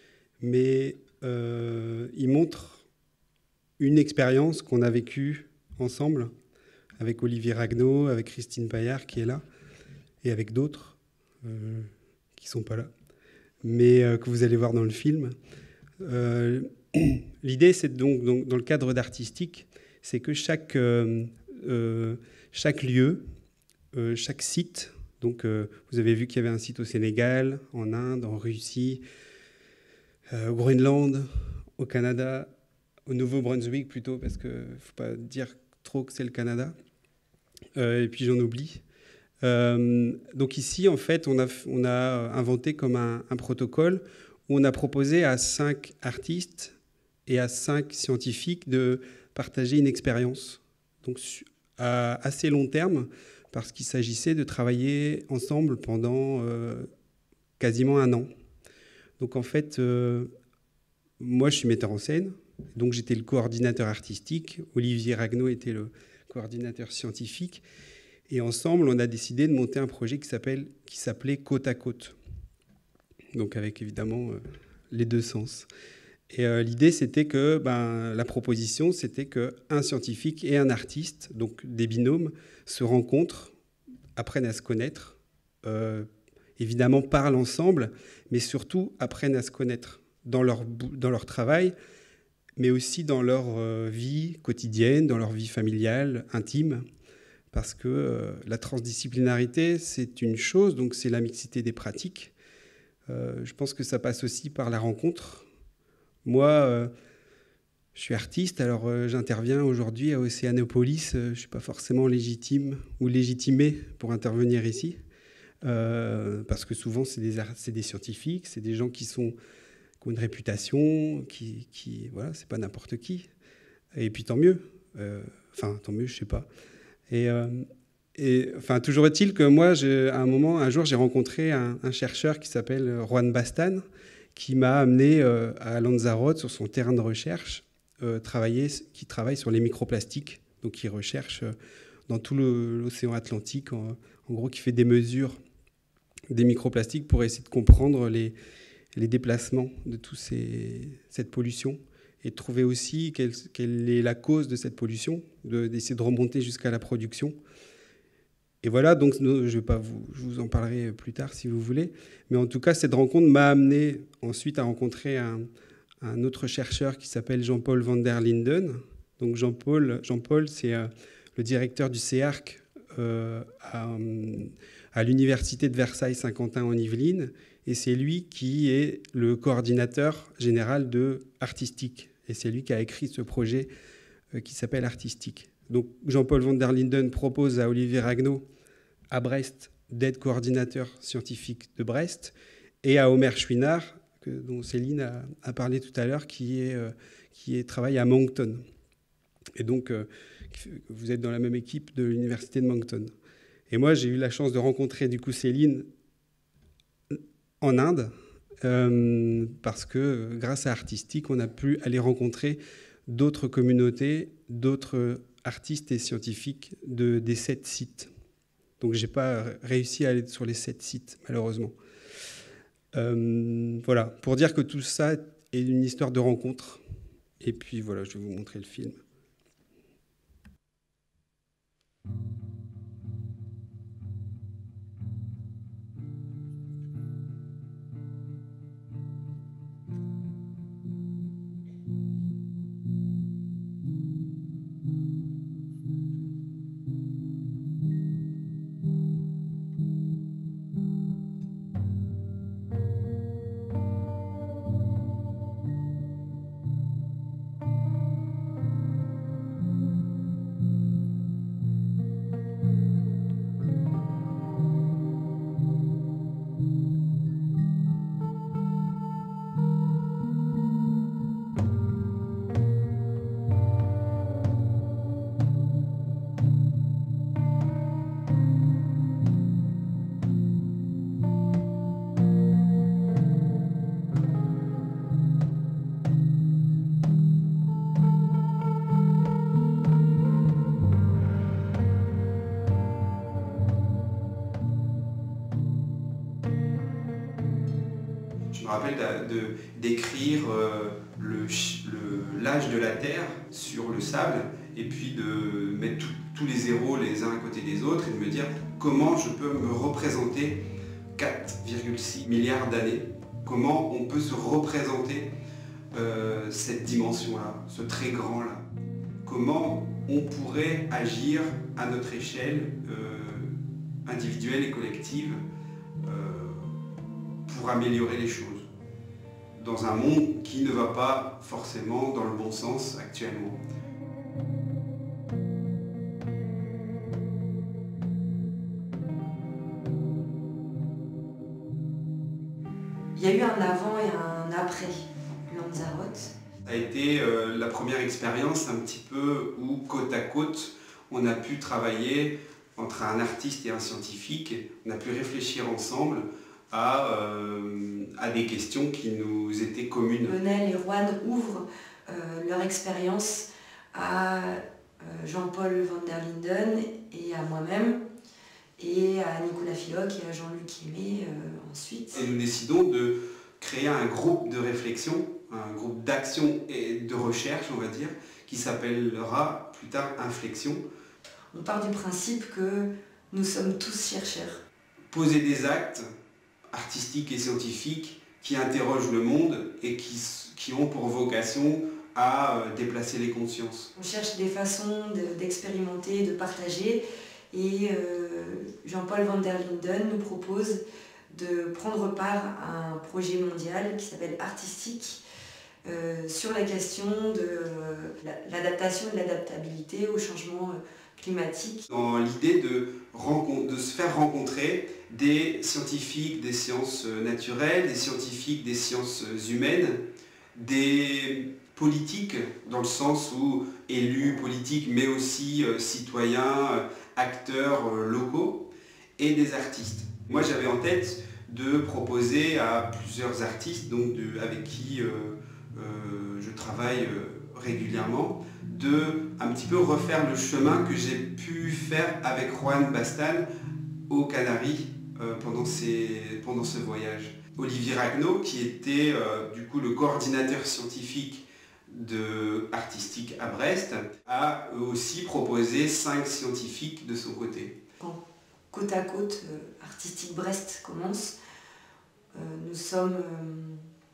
mais euh, il montre une expérience qu'on a vécue ensemble avec Olivier Ragnaud, avec Christine Paillard qui est là, et avec d'autres euh, qui ne sont pas là, mais euh, que vous allez voir dans le film. Euh, l'idée, c'est donc, donc, dans le cadre d'artistique, c'est que chaque, euh, euh, chaque lieu, euh, chaque site, donc euh, vous avez vu qu'il y avait un site au Sénégal, en Inde, en Russie, euh, au Groenland, au Canada, au Nouveau-Brunswick plutôt, parce qu'il ne faut pas dire trop que c'est le Canada, euh, et puis j'en oublie. Euh, donc ici, en fait, on a, on a inventé comme un, un protocole où on a proposé à cinq artistes et à cinq scientifiques de partager une expérience, donc à assez long terme, parce qu'il s'agissait de travailler ensemble pendant euh, quasiment un an. Donc en fait, euh, moi je suis metteur en scène, donc j'étais le coordinateur artistique, Olivier Ragnaud était le coordinateur scientifique, et ensemble on a décidé de monter un projet qui s'appelle, qui s'appelait Côte à Côte, donc avec évidemment euh, les deux sens. Et euh, l'idée, c'était que ben, la proposition, c'était qu'un scientifique et un artiste, donc des binômes, se rencontrent, apprennent à se connaître, euh, évidemment parlent ensemble, mais surtout apprennent à se connaître dans leur, dans leur travail, mais aussi dans leur euh, vie quotidienne, dans leur vie familiale, intime, parce que euh, la transdisciplinarité, c'est une chose, donc c'est la mixité des pratiques. Euh, je pense que ça passe aussi par la rencontre. Moi, euh, je suis artiste, alors euh, j'interviens aujourd'hui à Océanopolis. Euh, je ne suis pas forcément légitime ou légitimé pour intervenir ici, euh, parce que souvent, c'est des, c'est des scientifiques, c'est des gens qui, sont, qui ont une réputation, qui, qui voilà, c'est pas n'importe qui. Et puis tant mieux. Euh, enfin, tant mieux, je ne sais pas. Et, euh, et enfin, toujours est-il que moi, je, à un moment, un jour, j'ai rencontré un, un chercheur qui s'appelle Juan Bastan, qui m'a amené euh, à Lanzarote sur son terrain de recherche, euh, travailler, qui travaille sur les microplastiques, donc qui recherche euh, dans tout le, l'océan Atlantique, en, en gros, qui fait des mesures des microplastiques pour essayer de comprendre les, les déplacements de toute cette pollution et de trouver aussi quelle, quelle est la cause de cette pollution, de, d'essayer de remonter jusqu'à la production. Et voilà, donc je ne vais pas vous, je vous en parlerai plus tard si vous voulez, mais en tout cas, cette rencontre m'a amené ensuite à rencontrer un, un autre chercheur qui s'appelle Jean-Paul van der Linden. Donc Jean-Paul, Jean-Paul c'est euh, le directeur du C E A R C euh, à, à l'université de Versailles-Saint-Quentin en Yvelines, et c'est lui qui est le coordinateur général de Artistic. Et c'est lui qui a écrit ce projet euh, qui s'appelle Artistic. Donc Jean-Paul van der Linden propose à Olivier Ragnaud, à Brest, d'être coordinateur scientifique de Brest, et à Omer Chouinard, que, dont Céline a, a parlé tout à l'heure, qui, est, euh, qui est, travaille à Moncton. Et donc, euh, vous êtes dans la même équipe de l'université de Moncton. Et moi, j'ai eu la chance de rencontrer du coup Céline en Inde, euh, parce que grâce à Artistic, on a pu aller rencontrer d'autres communautés, d'autres artistes et scientifiques de, des sept sites. Donc, je n'ai pas réussi à aller sur les sept sites, malheureusement. Euh, voilà, pour dire que tout ça est une histoire de rencontre. Et puis, voilà, je vais vous montrer le film. Je me rappelle de, d'écrire euh, le, le, l'âge de la Terre sur le sable et puis de mettre tout, tous les zéros les uns à côté des autres et de me dire comment je peux me représenter quatre virgule six milliards d'années. Comment on peut se représenter euh, cette dimension-là, ce très grand-là. Comment on pourrait agir à notre échelle euh, individuelle et collective euh, pour améliorer les choses dans un monde qui ne va pas forcément dans le bon sens actuellement. Il y a eu un avant et un après Lanzarote. Ça a été euh, la première expérience un petit peu où côte à côte on a pu travailler entre un artiste et un scientifique, on a pu réfléchir ensemble à, euh, à des questions qui nous étaient communes. Lionel et Juan ouvrent euh, leur expérience à euh, Jean-Paul van der Linden et à moi-même, et à Nicolas Filoc et à Jean-Luc Aimé euh, ensuite. Et nous décidons de créer un groupe de réflexion, un groupe d'action et de recherche, on va dire, qui s'appellera plus tard Inflexion. On part du principe que nous sommes tous chercheurs. Poser des actes artistiques et scientifiques qui interrogent le monde et qui, qui ont pour vocation à déplacer les consciences. On cherche des façons de, d'expérimenter, de partager, et euh, Jean-Paul van der Linden nous propose de prendre part à un projet mondial qui s'appelle Artistic, euh, sur la question de euh, l'adaptation et de l'adaptabilité au changement climatique. Dans l'idée de, de se faire rencontrer des scientifiques des sciences naturelles, des scientifiques des sciences humaines, des politiques dans le sens où élus politiques mais aussi euh, citoyens, euh, acteurs euh, locaux, et des artistes. Moi j'avais en tête de proposer à plusieurs artistes donc de, avec qui euh, euh, je travaille euh, régulièrement, de un petit peu refaire le chemin que j'ai pu faire avec Juan Bastan aux Canaries euh, pendant, ces, pendant ce voyage. Olivier Ragnaud, qui était euh, du coup le coordinateur scientifique de Artistic à Brest, a aussi proposé cinq scientifiques de son côté. Quand côte à côte, euh, Artistic Brest commence, euh, nous sommes euh,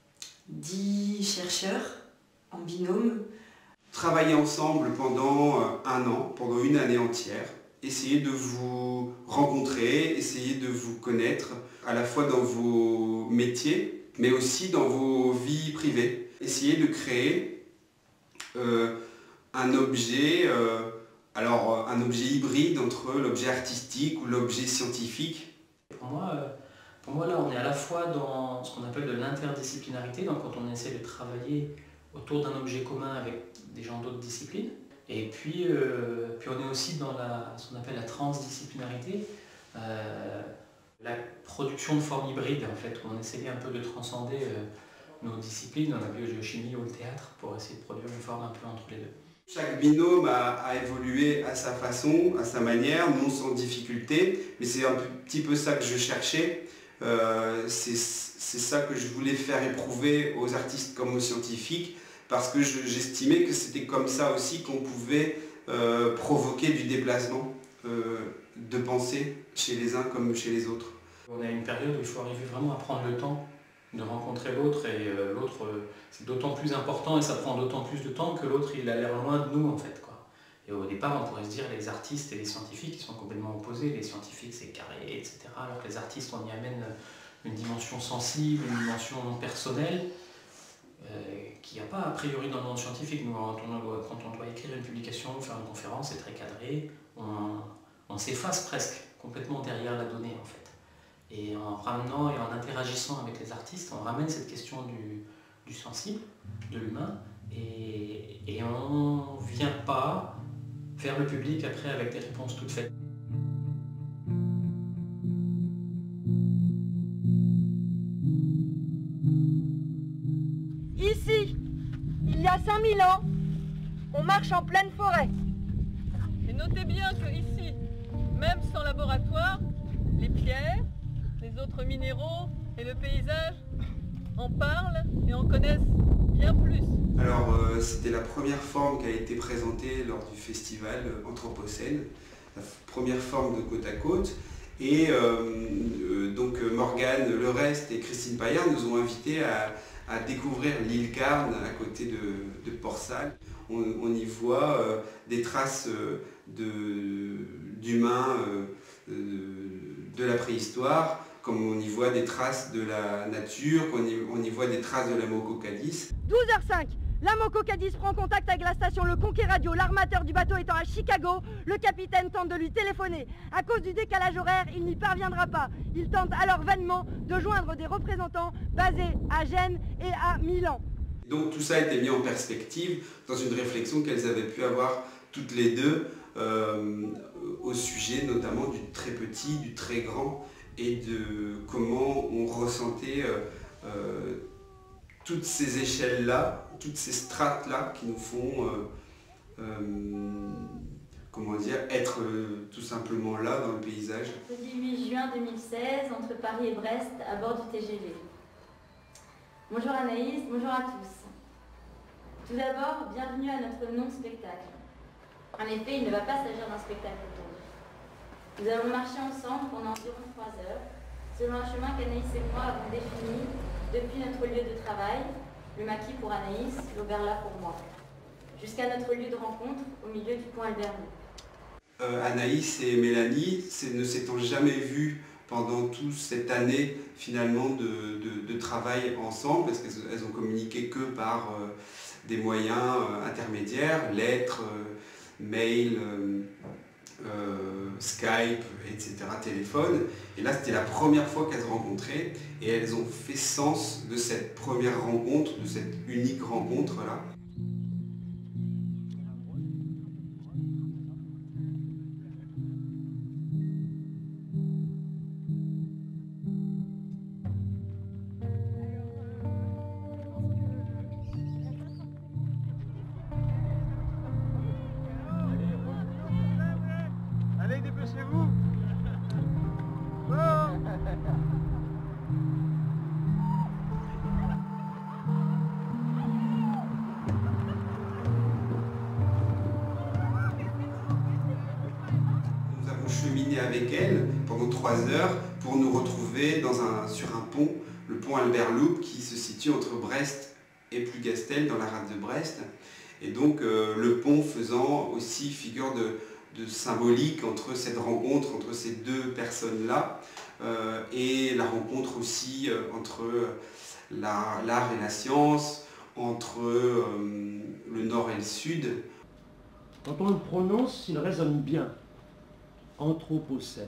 dix chercheurs en binôme. Travailler ensemble pendant un an, pendant une année entière, essayez de vous rencontrer, essayez de vous connaître, à la fois dans vos métiers, mais aussi dans vos vies privées. Essayez de créer euh, un objet, euh, alors un objet hybride entre l'objet artistique ou l'objet scientifique. Pour moi, euh, pour moi, là, on est à la fois dans ce qu'on appelle de l'interdisciplinarité, donc quand on essaie de travailler autour d'un objet commun avec des gens d'autres disciplines. Et puis, euh, puis on est aussi dans la, ce qu'on appelle la transdisciplinarité, euh, la production de formes hybrides, en fait, où on essayait un peu de transcender euh, nos disciplines, dans la biogéochimie ou le théâtre, pour essayer de produire une forme un peu entre les deux. Chaque binôme a, a évolué à sa façon, à sa manière, non sans difficulté, mais c'est un petit peu ça que je cherchais. Euh, c'est ça que je voulais faire éprouver aux artistes comme aux scientifiques, parce que j'estimais que c'était comme ça aussi qu'on pouvait euh, provoquer du déplacement euh, de pensée chez les uns comme chez les autres. On a une période où il faut arriver vraiment à prendre le temps de rencontrer l'autre, et euh, l'autre euh, c'est d'autant plus important et ça prend d'autant plus de temps que l'autre il a l'air loin de nous en fait, quoi. Et au départ on pourrait se dire les artistes et les scientifiques ils sont complètement opposés, les scientifiques c'est carré, et cetera. Alors que les artistes on y amène une dimension sensible, une dimension personnelle, euh, qu'il n'y a pas a priori dans le monde scientifique. Nous, quand on doit, quand on doit écrire une publication, faire une conférence, c'est très cadré, on, on s'efface presque complètement derrière la donnée en fait. Et en ramenant et en interagissant avec les artistes, on ramène cette question du, du sensible, de l'humain, et, et on ne vient pas vers le public après avec des réponses toutes faites. Ici, il y a cinq mille ans, on marche en pleine forêt. Et notez bien que ici, même sans laboratoire, les pierres, les autres minéraux et le paysage en parlent et en connaissent bien plus. Alors euh, c'était la première forme qui a été présentée lors du festival Anthropocène, la première forme de côte à côte. Et euh, euh, donc Morgane Le Rest et Christine Paillard nous ont invités à, à découvrir l'île Carne à côté de, de Port-Salle. On, on y voit euh, des traces euh, d'humains euh, de, de la préhistoire, comme on y voit des traces de la nature, qu'on y, on y voit des traces de la Moco Cadiz. douze heures cinq, la Moco Cadiz prend contact avec la station Le Conquet Radio. L'armateur du bateau étant à Chicago, le capitaine tente de lui téléphoner. À cause du décalage horaire, il n'y parviendra pas. Il tente alors vainement de joindre des représentants basés à Gênes et à Milan. Donc tout ça a été mis en perspective dans une réflexion qu'elles avaient pu avoir toutes les deux euh, au sujet notamment du très petit, du très grand, et de comment on ressentait euh, euh, toutes ces échelles-là, toutes ces strates-là qui nous font, euh, euh, comment dire, être euh, tout simplement là dans le paysage. Le dix-huit juin deux mille seize, entre Paris et Brest, à bord du T G V. Bonjour Anaïs, bonjour à tous. Tout d'abord, bienvenue à notre non-spectacle. En effet, il ne va pas s'agir d'un spectacle pour nous. Nous allons marcher ensemble pendant environ trois heures, selon un chemin qu'Anaïs et moi avons défini depuis notre lieu de travail, le maquis pour Anaïs, l'Auberla pour moi, jusqu'à notre lieu de rencontre, au milieu du pont Albert-Lou. Euh, Anaïs et Mélanie ne s'étant jamais vues pendant toute cette année finalement de, de, de travail ensemble, parce qu'elles ont communiqué que par euh, des moyens euh, intermédiaires, lettres, euh, mails, euh, Euh, Skype, et cetera, téléphone. Et là, c'était la première fois qu'elles se rencontraient et elles ont fait sens de cette première rencontre, de cette unique rencontre-là. Dépêchez-vous. Oh. Nous avons cheminé avec elle pendant trois heures pour nous retrouver dans un, sur un pont, le pont Albert-Lou, qui se situe entre Brest et Plougastel, dans la rade de Brest. Et donc euh, le pont faisant aussi figure de de symbolique entre cette rencontre, entre ces deux personnes-là, euh, et la rencontre aussi euh, entre l'art, l'art et la science, entre euh, le nord et le sud. Quand on le prononce, il résonne bien. Anthropocène.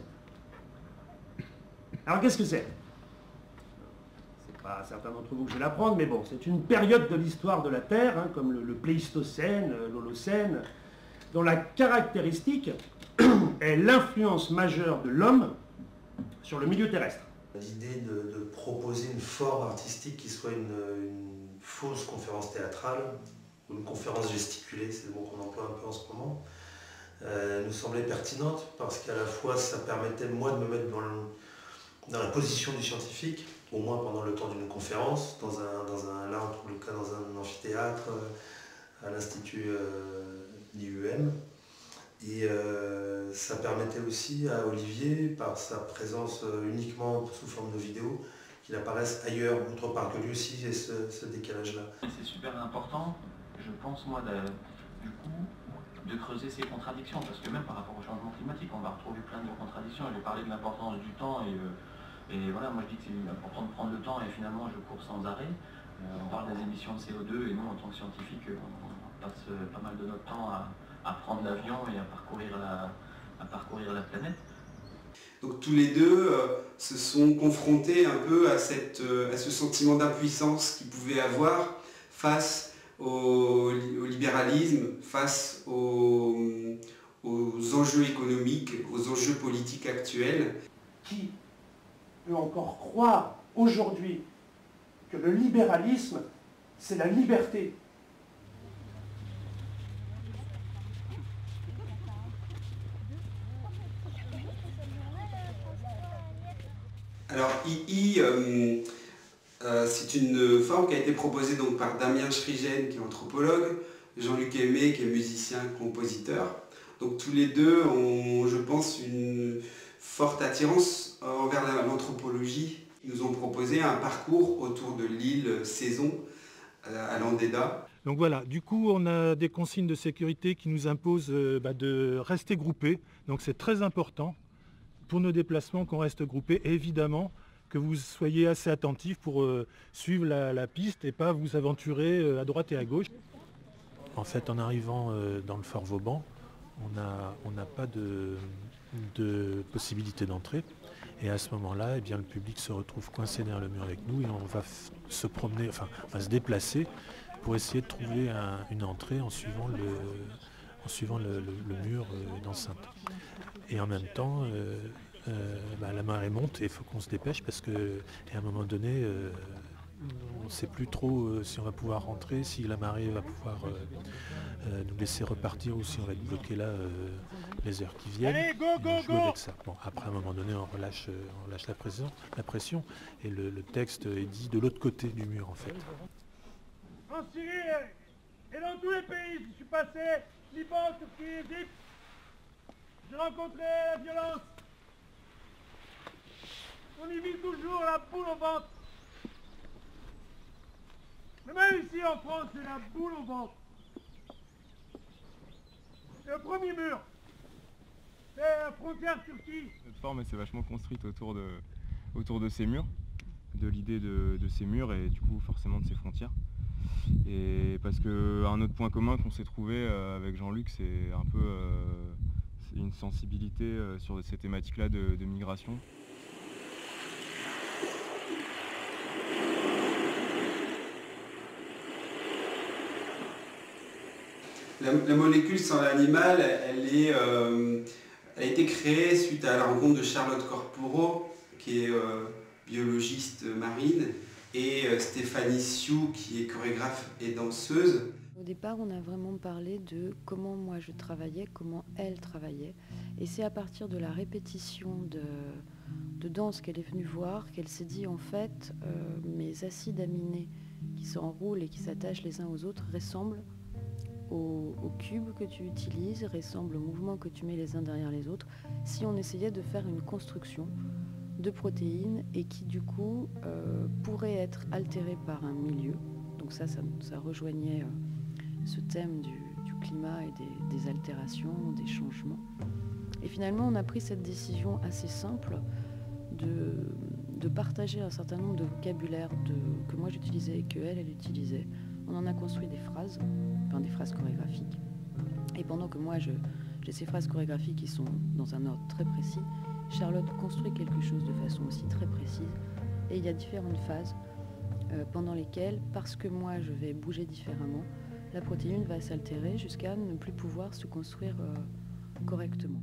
Alors qu'est-ce que c'est? C'est pas à certains d'entre vous que je vais l'apprendre, mais bon, c'est une période de l'histoire de la Terre, hein, comme le, le Pléistocène, l'Holocène, dont la caractéristique est l'influence majeure de l'homme sur le milieu terrestre. L'idée de, de proposer une forme artistique qui soit une, une fausse conférence théâtrale, ou une conférence gesticulée, c'est le mot qu'on emploie un peu en ce moment, euh, nous semblait pertinente parce qu'à la fois ça permettait moi de me mettre dans, le, dans la position du scientifique, au moins pendant le temps d'une conférence, dans un, dans un, là en tout cas dans un amphithéâtre, euh, à l'Institut euh, d'I U M. Et euh, ça permettait aussi à Olivier, par sa présence euh, uniquement sous forme de vidéo, qu'il apparaisse ailleurs, autre part que lui aussi, et ce, ce décalage-là. C'est super important, je pense moi, de, du coup, de creuser ces contradictions, parce que même par rapport au changement climatique, on va retrouver plein de contradictions. J'ai parlé de l'importance du temps, et, euh, et voilà, moi je dis que c'est important de prendre le temps, et finalement je cours sans arrêt. Euh, on parle des émissions de C O deux, et nous, en tant que scientifiques, on, on passe pas mal de notre temps à, à prendre l'avion et à parcourir la, à parcourir la planète. Donc tous les deux euh, se sont confrontés un peu à, cette, euh, à ce sentiment d'impuissance qu'ils pouvaient avoir face au, au libéralisme, face aux, aux enjeux économiques, aux enjeux politiques actuels. Qui peut encore croire aujourd'hui que le libéralisme, c'est la liberté? Alors I I, euh, euh, c'est une forme qui a été proposée donc par Damien Schrigen, qui est anthropologue, Jean-Luc Aimé, qui est musicien, compositeur. Donc tous les deux ont, je pense, une forte attirance envers l'anthropologie. Ils nous ont proposé un parcours autour de l'île Saison, à Landéda. Donc voilà, du coup on a des consignes de sécurité qui nous imposent euh, bah, de rester groupés. Donc c'est très important pour nos déplacements qu'on reste groupés, et évidemment que vous soyez assez attentifs pour euh, suivre la, la piste et pas vous aventurer euh, à droite et à gauche. En fait, en arrivant euh, dans le Fort Vauban, on n'a on n'a pas de, de possibilité d'entrée, et à ce moment-là, eh bien, le public se retrouve coincé derrière le mur avec nous, et on va se promener, enfin, on va se déplacer pour essayer de trouver un, une entrée en suivant le, en suivant le, le, le mur euh, d'enceinte. Et en même temps, euh, euh, bah, la marée monte et il faut qu'on se dépêche parce qu'à un moment donné, euh, on ne sait plus trop euh, si on va pouvoir rentrer, si la marée va pouvoir euh, euh, nous laisser repartir ou si on va être bloqué là euh, les heures qui viennent. Allez, go, go, on joue go avec ça. Bon, après, à un moment donné, on relâche, euh, on relâche la pression, la pression et le, le texte est dit de l'autre côté du mur en fait. En Syrie et dans tous les pays, je suis passé, Liban, Turquie, Égypte. J'ai rencontré la violence. On y vit toujours la boule au ventre. Mais même ici en France, c'est la boule au ventre. C'est le premier mur. C'est la frontière Turquie. Cette forme s'est vachement construite autour de, autour de ces murs, de l'idée de, de ces murs et du coup forcément de ces frontières. Et parce qu'un autre point commun qu'on s'est trouvé avec Jean-Luc, c'est un peu euh, une sensibilité euh, sur ces thématiques-là de, de migration. La, la molécule sans l'animal, elle, est, euh, elle a été créée suite à la rencontre de Charlotte Corporo, qui est euh, biologiste marine, et euh, Stéphanie Sioux, qui est chorégraphe et danseuse. Au départ, on a vraiment parlé de comment moi je travaillais, comment elle travaillait. Et c'est à partir de la répétition de, de danse qu'elle est venue voir qu'elle s'est dit, en fait, euh, mes acides aminés qui s'enroulent et qui s'attachent les uns aux autres ressemblent au, au cube que tu utilises, ressemblent au mouvement que tu mets les uns derrière les autres, si on essayait de faire une construction de protéines et qui du coup euh, pourrait être altérée par un milieu. Donc ça, ça, ça rejoignait euh, ce thème du, du climat et des, des altérations, des changements. Et finalement, on a pris cette décision assez simple de, de partager un certain nombre de vocabulaire de, que moi j'utilisais et qu'elle, elle utilisait. On en a construit des phrases, enfin des phrases chorégraphiques. Et pendant que moi, je, j'ai ces phrases chorégraphiques qui sont dans un ordre très précis, Charlotte construit quelque chose de façon aussi très précise. Et il y a différentes phases euh, pendant lesquelles, parce que moi je vais bouger différemment, la protéine va s'altérer jusqu'à ne plus pouvoir se construire euh, correctement.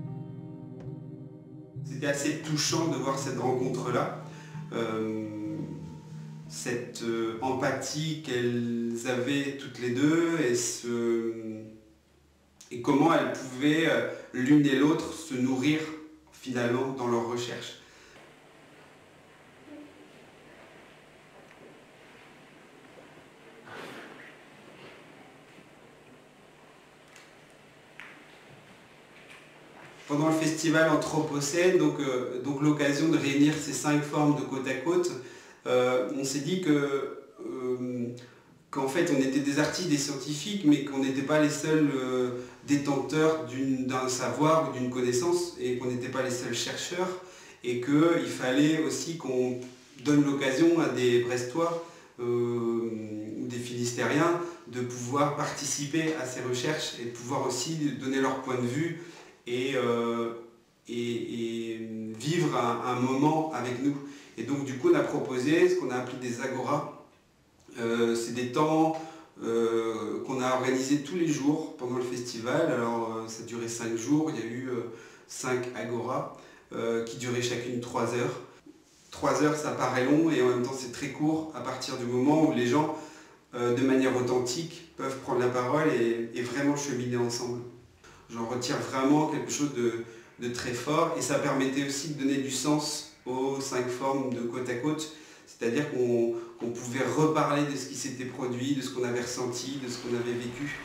C'était assez touchant de voir cette rencontre-là, euh, cette euh, empathie qu'elles avaient toutes les deux et, ce, et comment elles pouvaient euh, l'une et l'autre se nourrir finalement dans leur recherche. Pendant le festival Anthropocène, donc, euh, donc l'occasion de réunir ces cinq formes de côte à côte, euh, on s'est dit que, euh, qu'en fait on était des artistes, des scientifiques, mais qu'on n'était pas les seuls euh, détenteurs d'une, d'un savoir ou d'une connaissance, et qu'on n'était pas les seuls chercheurs, et qu'il fallait aussi qu'on donne l'occasion à des Brestois euh, ou des Finistériens de pouvoir participer à ces recherches et de pouvoir aussi donner leur point de vue et, euh, et, et vivre un, un moment avec nous. Et donc du coup on a proposé ce qu'on a appelé des agoras. Euh, c'est des temps euh, qu'on a organisés tous les jours pendant le festival. Alors euh, ça durait cinq jours, il y a eu euh, cinq agoras euh, qui duraient chacune trois heures. Trois heures ça paraît long et en même temps c'est très court à partir du moment où les gens euh, de manière authentique peuvent prendre la parole et, et vraiment cheminer ensemble. J'en retire vraiment quelque chose de, de très fort et ça permettait aussi de donner du sens aux cinq formes de côte à côte, c'est-à-dire qu'on qu'on pouvait reparler de ce qui s'était produit, de ce qu'on avait ressenti, de ce qu'on avait vécu.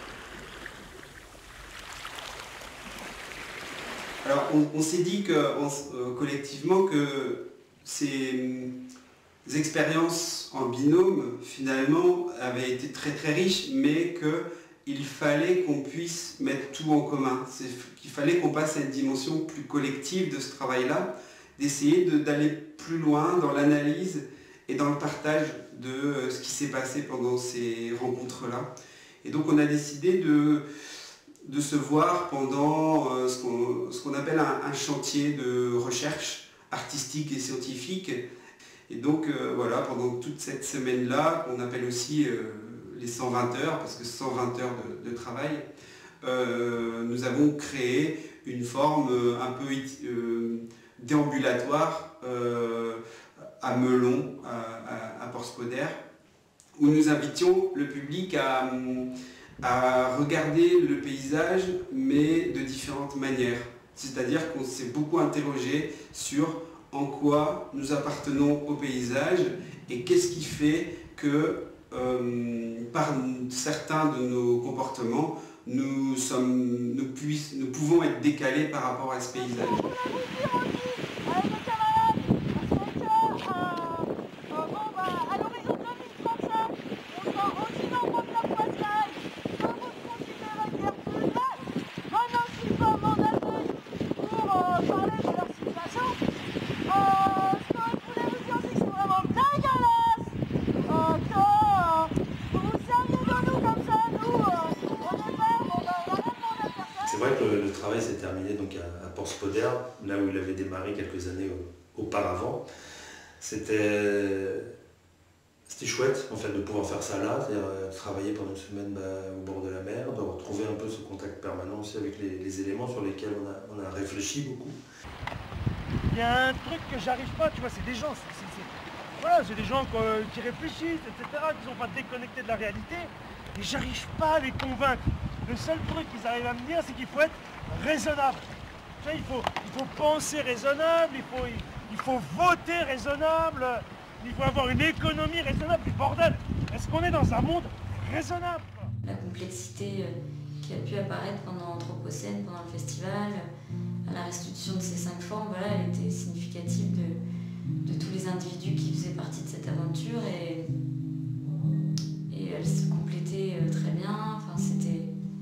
Alors on, on s'est dit que, on, euh, collectivement que ces expériences en binôme finalement avaient été très très riches, mais que il fallait qu'on puisse mettre tout en commun, c'est qu'il fallait qu'on passe à une dimension plus collective de ce travail-là, d'essayer de, d'aller plus loin dans l'analyse et dans le partage de ce qui s'est passé pendant ces rencontres-là. Et donc on a décidé de, de se voir pendant euh, ce, qu'on, ce qu'on appelle un, un chantier de recherche artistique et scientifique. Et donc euh, voilà, pendant toute cette semaine-là, qu'on appelle aussi euh, les cent vingt heures, parce que cent vingt heures de, de travail, euh, nous avons créé une forme euh, un peu euh, déambulatoire euh, à Melon, à, à, à Porspoder, où nous invitions le public à, à regarder le paysage, mais de différentes manières. C'est-à-dire qu'on s'est beaucoup interrogé sur en quoi nous appartenons au paysage et qu'est-ce qui fait que Euh, par certains de nos comportements, nous, sommes, nous, puisse, nous pouvons être décalés par rapport à ce paysage. Le travail s'est terminé donc à, à Porspoder, là où il avait démarré quelques années au, auparavant. C'était, c'était chouette en fait de pouvoir faire ça là, c'est-à-dire euh, travailler pendant une semaine bah, au bord de la mer, de retrouver un peu ce contact permanent aussi avec les, les éléments sur lesquels on a, on a réfléchi beaucoup. Il y a un truc que j'arrive pas, tu vois, c'est des gens, c'est, c'est, c'est, voilà, c'est des gens euh, qui réfléchissent, et cetera, qui sont pas déconnectés de la réalité, et j'arrive pas à les convaincre. Le seul truc qu'ils arrivent à me dire, c'est qu'il faut être raisonnable. Tu vois, il faut, il faut penser raisonnable, il faut, il, il faut voter raisonnable, il faut avoir une économie raisonnable. Mais bordel, est-ce qu'on est dans un monde raisonnable? La complexité qui a pu apparaître pendant Anthropocène, pendant le festival, à la restitution de ces cinq formes, voilà, elle était significative de, de tous les individus qui faisaient partie de cette aventure et, et elle se complétait très bien. Enfin, c'était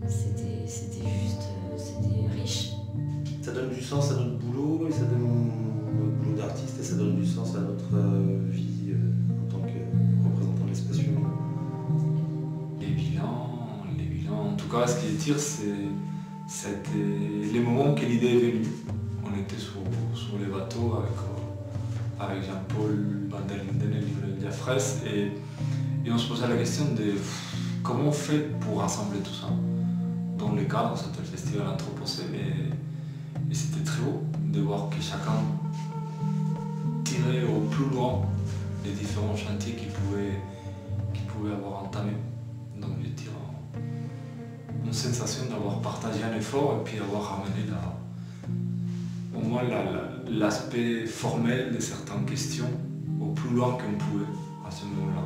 c'était c'était juste, euh, c'était riche. Ça donne du sens à notre boulot, et ça donne notre boulot d'artiste, et ça donne du sens à notre euh, vie euh, en tant que représentant de l'espace humain. Les bilans, les bilans, en tout cas, ce qui tire, c'est c'était les moments que l'idée est venue. On était sur, sur les bateaux avec, euh, avec Jean-Paul Van der Linden et Lionel Diafres, et, et on se posait la question de comment on fait pour rassembler tout ça dans le cadre, c'était le festival Anthropocène, et, et c'était très beau de voir que chacun tirait au plus loin les différents chantiers qu'il pouvait, qu'il pouvait avoir entamés. Donc je tire une sensation d'avoir partagé un effort et puis avoir ramené la, au moins l'aspect la, formel de certaines questions au plus loin qu'on pouvait à ce moment-là.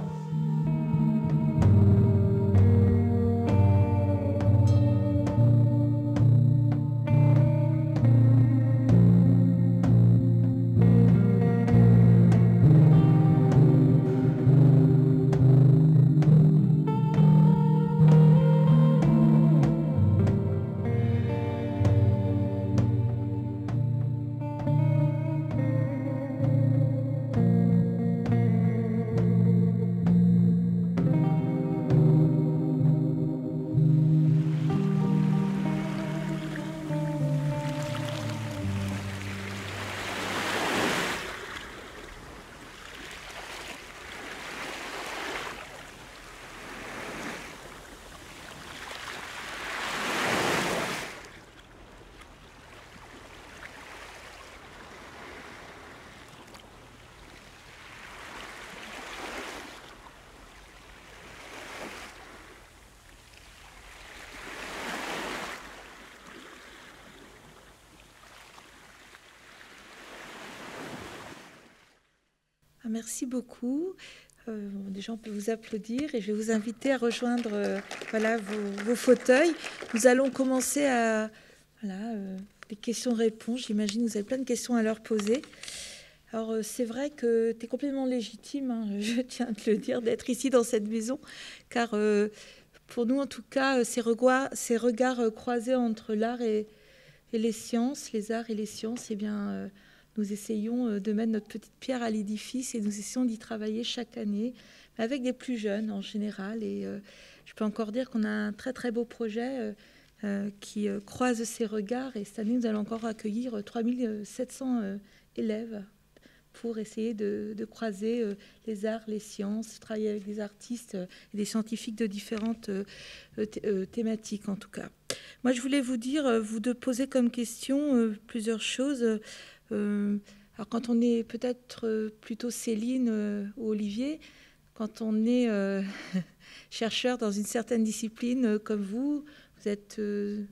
Merci beaucoup. Euh, déjà, on peut vous applaudir et je vais vous inviter à rejoindre euh, voilà, vos, vos fauteuils. Nous allons commencer à... Voilà, euh, des questions-réponses. J'imagine que vous avez plein de questions à leur poser. Alors, euh, c'est vrai que tu es complètement légitime, hein, je tiens à te le dire, d'être ici dans cette maison, car euh, pour nous, en tout cas, ces regards, ces regards croisés entre l'art et, et les sciences, les arts et les sciences, eh bien... Euh, nous essayons de mettre notre petite pierre à l'édifice et nous essayons d'y travailler chaque année, avec des plus jeunes en général. Et euh, je peux encore dire qu'on a un très très beau projet euh, qui euh, croise ces regards. Et cette année, nous allons encore accueillir trois mille sept cents euh, élèves pour essayer de, de croiser euh, les arts, les sciences, travailler avec des artistes euh, et des scientifiques de différentes euh, euh, thématiques en tout cas. Moi, je voulais vous dire, euh, vous de poser comme question euh, plusieurs choses. Euh, Euh, alors quand on est peut-être euh, plutôt Céline euh, ou Olivier, quand on est euh, chercheur dans une certaine discipline euh, comme vous, vous êtes euh,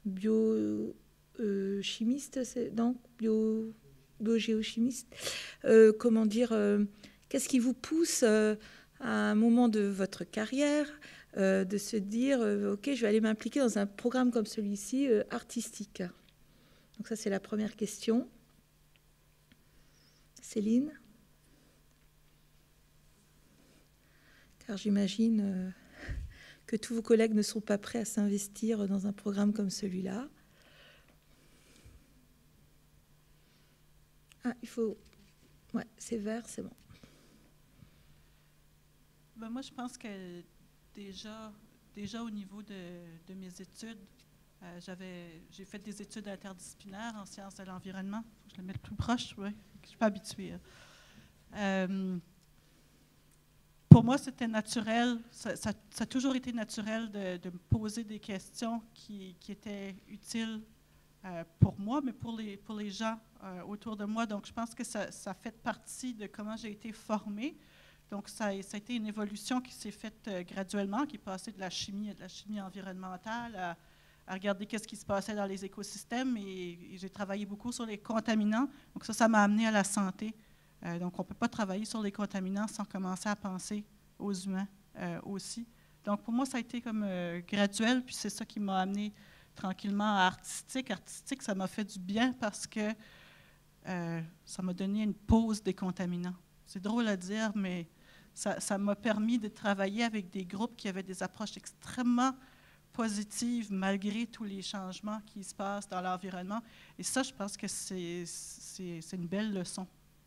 biochimiste, euh, non, bio, biogéochimiste, euh, comment dire, euh, qu'est-ce qui vous pousse euh, à un moment de votre carrière euh, de se dire, euh, ok, je vais aller m'impliquer dans un programme comme celui-ci, euh, artistique. Donc ça, c'est la première question. Céline? Car j'imagine euh, que tous vos collègues ne sont pas prêts à s'investir dans un programme comme celui-là. Ah, il faut... Ouais, c'est vert, c'est bon. Ben moi, je pense que déjà, déjà au niveau de, de mes études, euh, j'avais, j'ai fait des études interdisciplinaires en sciences de l'environnement. Faut que je le mette plus proche, oui. Je ne suis pas habituée. Euh, pour moi, c'était naturel, ça, ça, ça a toujours été naturel de, de me poser des questions qui, qui étaient utiles euh, pour moi, mais pour les, pour les gens euh, autour de moi. Donc, je pense que ça, ça fait partie de comment j'ai été formée. Donc, ça, ça a été une évolution qui s'est faite euh, graduellement, qui est passée de la chimie, de la chimie environnementale à à regarder qu'est-ce qui se passait dans les écosystèmes et, et j'ai travaillé beaucoup sur les contaminants. Donc ça, ça m'a amené à la santé. Euh, donc on ne peut pas travailler sur les contaminants sans commencer à penser aux humains euh, aussi. Donc pour moi, ça a été comme euh, graduel, puis c'est ça qui m'a amené tranquillement à artistique. Artistique, ça m'a fait du bien parce que euh, ça m'a donné une pause des contaminants. C'est drôle à dire, mais ça, ça m'a permis de travailler avec des groupes qui avaient des approches extrêmement positive malgré tous les changements qui se passent dans l'environnement. Et ça, je pense que c'est, c'est, c'est une belle leçon.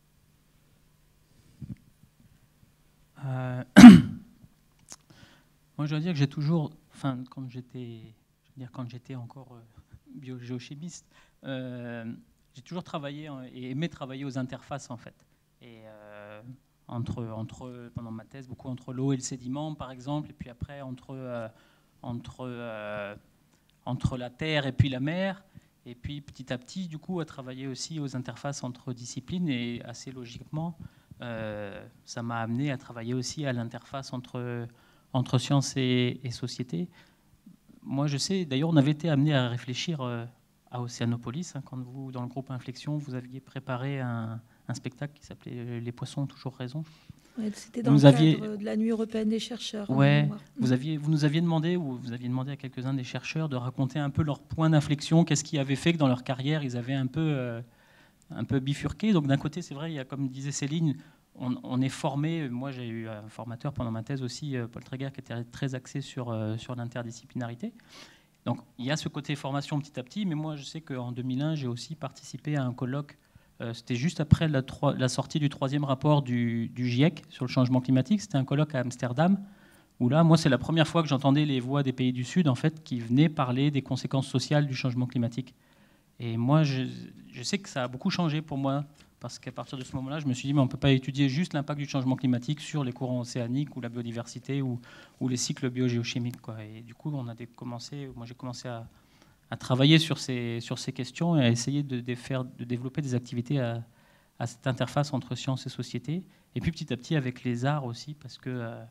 Euh, moi, je dois dire que j'ai toujours, enfin, quand j'étais, je veux dire, quand j'étais encore euh, biogéochimiste, euh, j'ai toujours travaillé et aimé travailler aux interfaces, en fait. Et euh, entre, entre, pendant ma thèse, beaucoup entre l'eau et le sédiment, par exemple, et puis après entre, euh, entre, euh, entre la terre et puis la mer. Et puis petit à petit, du coup, à travailler aussi aux interfaces entre disciplines, et assez logiquement, euh, ça m'a amené à travailler aussi à l'interface entre, entre sciences et, et société. Moi, je sais, d'ailleurs, on avait été amené à réfléchir euh, à Océanopolis, hein, quand vous, dans le groupe Inflexion, vous aviez préparé un, un spectacle qui s'appelait « Les poissons ont toujours raison ». Ouais, c'était dans vous le aviez, cadre de la Nuit européenne des chercheurs. Ouais, vous, aviez, vous nous aviez demandé, ou vous aviez demandé à quelques-uns des chercheurs de raconter un peu leur point d'inflexion, qu'est-ce qui avait fait que dans leur carrière, ils avaient un peu, euh, un peu bifurqué. Donc d'un côté, c'est vrai, il y a, comme disait Céline, on, on est formé. Moi, j'ai eu un formateur pendant ma thèse aussi, Paul Tréguer, qui était très axé sur, euh, sur l'interdisciplinarité. Donc il y a ce côté formation petit à petit, mais moi, je sais qu'en deux mille un, j'ai aussi participé à un colloque. C'était juste après la, la sortie du troisième rapport du, du GIEC sur le changement climatique. C'était un colloque à Amsterdam, où là, moi, c'est la première fois que j'entendais les voix des pays du Sud, en fait, qui venaient parler des conséquences sociales du changement climatique. Et moi, je, je sais que ça a beaucoup changé pour moi, parce qu'à partir de ce moment-là, je me suis dit, mais on ne peut pas étudier juste l'impact du changement climatique sur les courants océaniques ou la biodiversité ou, ou les cycles biogéochimiques, quoi. Et du coup, on a commencé, moi, j'ai commencé à... à travailler sur ces, sur ces questions et à essayer de, de, faire, de développer des activités à, à cette interface entre sciences et société. Et puis petit à petit avec les arts aussi, parce que euh,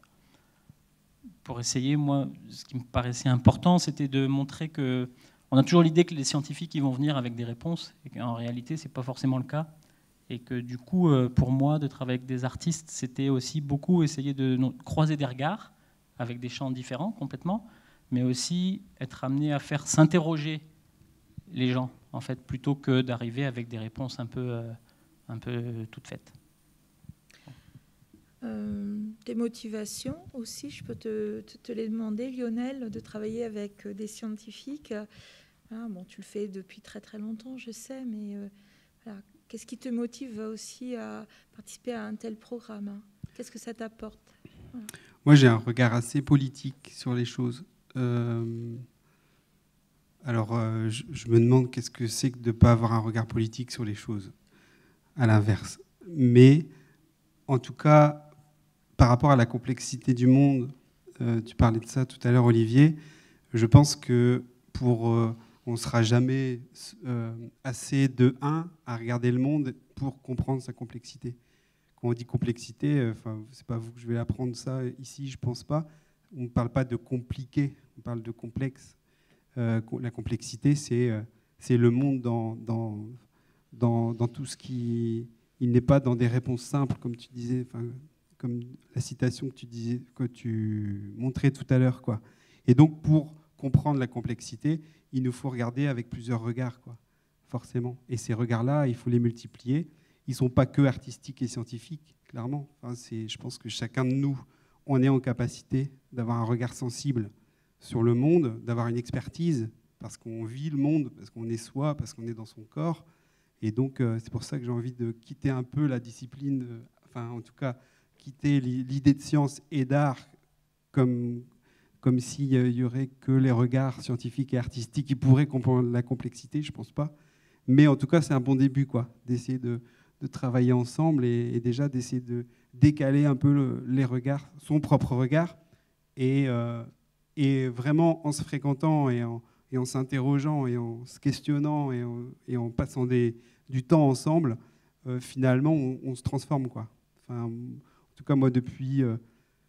pour essayer, moi, ce qui me paraissait important, c'était de montrer que on a toujours l'idée que les scientifiques ils vont venir avec des réponses, et qu'en réalité, ce n'est pas forcément le cas. Et que du coup, euh, pour moi, de travailler avec des artistes, c'était aussi beaucoup essayer de non, croiser des regards avec des champs différents complètement, mais aussi être amené à faire s'interroger les gens, en fait, plutôt que d'arriver avec des réponses un peu, euh, un peu toutes faites. Euh, tes motivations aussi, je peux te, te, te les demander, Lionel, de travailler avec des scientifiques. Ah, bon, tu le fais depuis très très longtemps, je sais, mais euh, voilà. Qu'est-ce qui te motive aussi à participer à un tel programme, hein? Qu'est-ce que ça t'apporte? Voilà. Moi, j'ai un regard assez politique sur les choses. Euh, alors, euh, je, je me demande qu'est-ce que c'est que de ne pas avoir un regard politique sur les choses, à l'inverse. Mais, en tout cas, par rapport à la complexité du monde, euh, tu parlais de ça tout à l'heure, Olivier, je pense que pour, euh, on ne sera jamais euh, assez de un à regarder le monde pour comprendre sa complexité. Quand on dit complexité, enfin, euh, c'est pas vous que je vais apprendre ça ici, je pense pas. On ne parle pas de compliqué, on parle de complexe. Euh, la complexité, c'est euh, c'est le monde dans, dans, dans, dans tout ce qui... Il n'est pas dans des réponses simples, comme tu disais, enfin, comme la citation que tu, disais, que tu montrais tout à l'heure, quoi. Et donc, pour comprendre la complexité, il nous faut regarder avec plusieurs regards, quoi, forcément. Et ces regards-là, il faut les multiplier. Ils ne sont pas que artistiques et scientifiques, clairement. Enfin, c'est, je pense que chacun de nous, on est en capacité d'avoir un regard sensible sur le monde, d'avoir une expertise, parce qu'on vit le monde, parce qu'on est soi, parce qu'on est dans son corps. Et donc, euh, c'est pour ça que j'ai envie de quitter un peu la discipline, euh, enfin, en tout cas, quitter l'idée de science et d'art comme, comme s'il y aurait que les regards scientifiques et artistiques qui pourraient comprendre la complexité, je ne pense pas. Mais en tout cas, c'est un bon début, quoi, d'essayer de, de travailler ensemble et, et déjà d'essayer de décaler un peu le, les regards, son propre regard, et, euh, et vraiment en se fréquentant et en, et en s'interrogeant et en se questionnant et en, et en passant des, du temps ensemble, euh, finalement, on, on se transforme, quoi. Enfin, en tout cas, moi, depuis euh,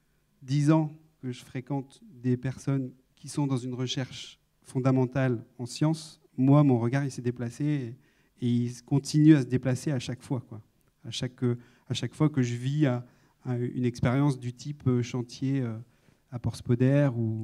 dix ans que je fréquente des personnes qui sont dans une recherche fondamentale en sciences, moi, mon regard, il s'est déplacé et, et il continue à se déplacer à chaque fois, quoi. À chaque, à chaque fois que je vis à, à une expérience du type chantier euh, à Port-Spoder, ou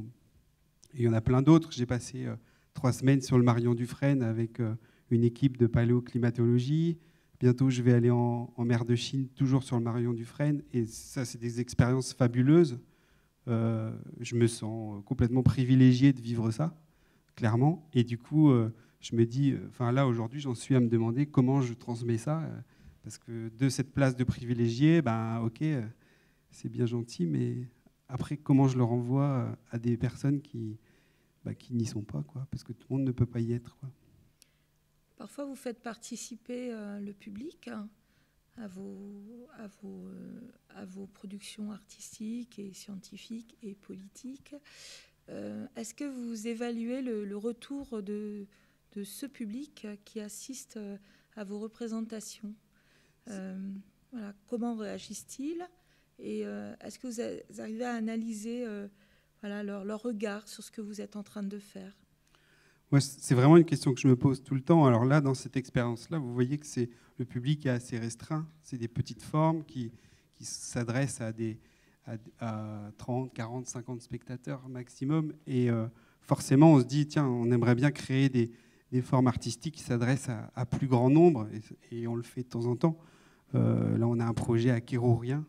il y en a plein d'autres. J'ai passé euh, trois semaines sur le Marion Dufresne avec euh, une équipe de paléoclimatologie. Bientôt, je vais aller en, en mer de Chine, toujours sur le Marion Dufresne. Et ça, c'est des expériences fabuleuses. Euh, je me sens complètement privilégié de vivre ça, clairement. Et du coup, euh, je me dis, enfin là, aujourd'hui, j'en suis à me demander comment je transmets ça. Euh, parce que de cette place de privilégié, ben, ok, euh, c'est bien gentil, mais après, comment je le renvoie à des personnes qui, bah, qui n'y sont pas, quoi, parce que tout le monde ne peut pas y être, quoi. Parfois, vous faites participer euh, le public hein, à, vos, à, vos, euh, à vos productions artistiques et scientifiques et politiques. Euh, est-ce que vous évaluez le, le retour de, de ce public qui assiste à vos représentations? euh, voilà, Comment réagissent-ils? Et euh, est-ce que vous arrivez à analyser euh, voilà, leur, leur regard sur ce que vous êtes en train de faire? Ouais, c'est vraiment une question que je me pose tout le temps. Alors là, dans cette expérience-là, vous voyez que c'est, le public est assez restreint. C'est des petites formes qui, qui s'adressent à, des, à, à trente, quarante, cinquante spectateurs maximum. Et euh, forcément, on se dit, tiens, on aimerait bien créer des, des formes artistiques qui s'adressent à, à plus grand nombre. Et, et on le fait de temps en temps. Euh, là, on a un projet à Kérourien,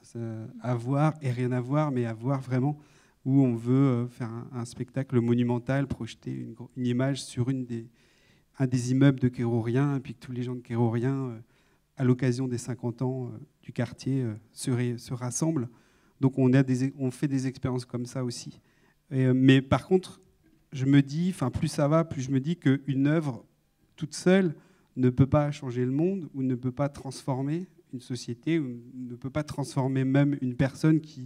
à voir et rien à voir, mais à voir vraiment, où on veut faire un, un spectacle monumental, projeter une, une image sur une des, un des immeubles de Kérourien, et puis que tous les gens de Kérourien, euh, à l'occasion des cinquante ans euh, du quartier, euh, se, ré, se rassemblent. Donc on, a des, on fait des expériences comme ça aussi. Et, euh, mais par contre, je me dis, enfin plus ça va, plus je me dis qu'une œuvre toute seule ne peut pas changer le monde, ou ne peut pas transformer une société, ou ne peut pas transformer même une personne qui...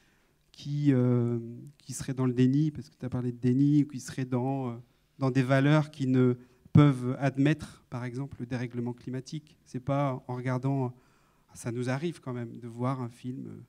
Qui, euh, qui serait dans le déni, parce que tu as parlé de déni, ou qui serait dans, euh, dans des valeurs qui ne peuvent admettre, par exemple, le dérèglement climatique. C'est pas en regardant... Ça nous arrive quand même de voir un film euh,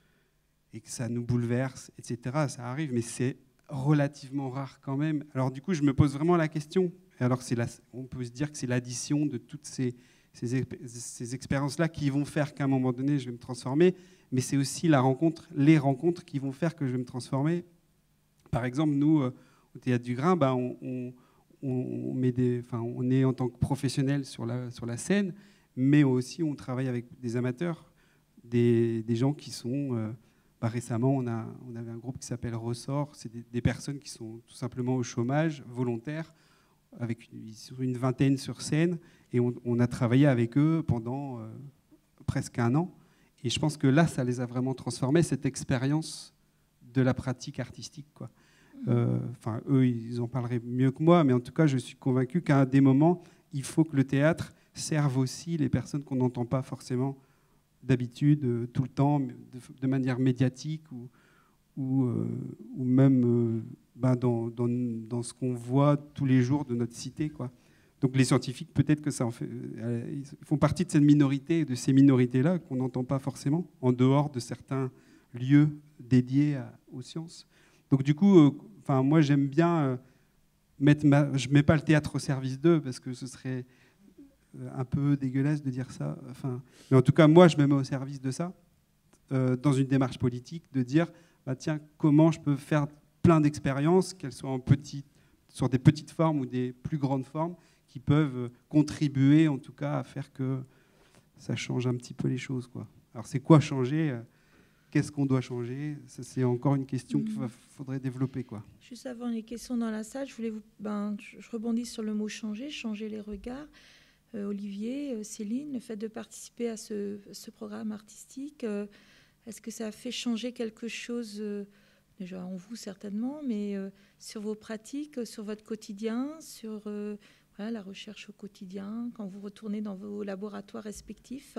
et que ça nous bouleverse, et cetera. Ça arrive, mais c'est relativement rare quand même. Alors du coup, je me pose vraiment la question. Alors c'est la, on peut se dire que c'est l'addition de toutes ces, ces, ces expériences-là qui vont faire qu'à un moment donné, je vais me transformer. Mais c'est aussi la rencontre, les rencontres qui vont faire que je vais me transformer. Par exemple, nous, euh, au Théâtre du Grain, bah, on, on, on, met des, enfin, on est en tant que professionnel sur la, sur la scène, mais aussi on travaille avec des amateurs, des, des gens qui sont... Euh, bah, récemment, on, a, on avait un groupe qui s'appelle Ressort. C'est des, des personnes qui sont tout simplement au chômage, volontaires, avec une, une vingtaine sur scène. Et on, on a travaillé avec eux pendant euh, presque un an. Et je pense que là, ça les a vraiment transformés, cette expérience de la pratique artistique, quoi. Euh, enfin, eux, ils en parleraient mieux que moi, mais en tout cas, je suis convaincu qu'à des moments, il faut que le théâtre serve aussi les personnes qu'on n'entend pas forcément d'habitude, euh, tout le temps, de, de manière médiatique, ou, ou, euh, ou même euh, ben dans, dans, dans ce qu'on voit tous les jours de notre cité, quoi. Donc les scientifiques, peut-être que ça en fait, ils font partie de cette minorité, de ces minorités-là qu'on n'entend pas forcément, en dehors de certains lieux dédiés à, aux sciences. Donc du coup, euh, enfin, moi j'aime bien euh, mettre ma... Je ne mets pas le théâtre au service d'eux, parce que ce serait un peu dégueulasse de dire ça. Enfin, mais en tout cas, moi je me mets au service de ça, euh, dans une démarche politique, de dire, bah, tiens, comment je peux faire plein d'expériences, qu'elles soient en petite, sur des petites formes ou des plus grandes formes, qui peuvent contribuer en tout cas à faire que ça change un petit peu les choses, quoi. Alors c'est quoi changer? Qu'est-ce qu'on doit changer? Ça, c'est encore une question qu'il faudrait développer, quoi. Juste avant les questions dans la salle, je voulais vous, ben, je rebondis sur le mot changer, changer les regards. Euh, Olivier, euh, Céline, le fait de participer à ce, ce programme artistique, euh, est-ce que ça a fait changer quelque chose, euh, déjà en vous certainement, mais euh, sur vos pratiques, sur votre quotidien, sur... Euh, Voilà, la recherche au quotidien, quand vous retournez dans vos laboratoires respectifs?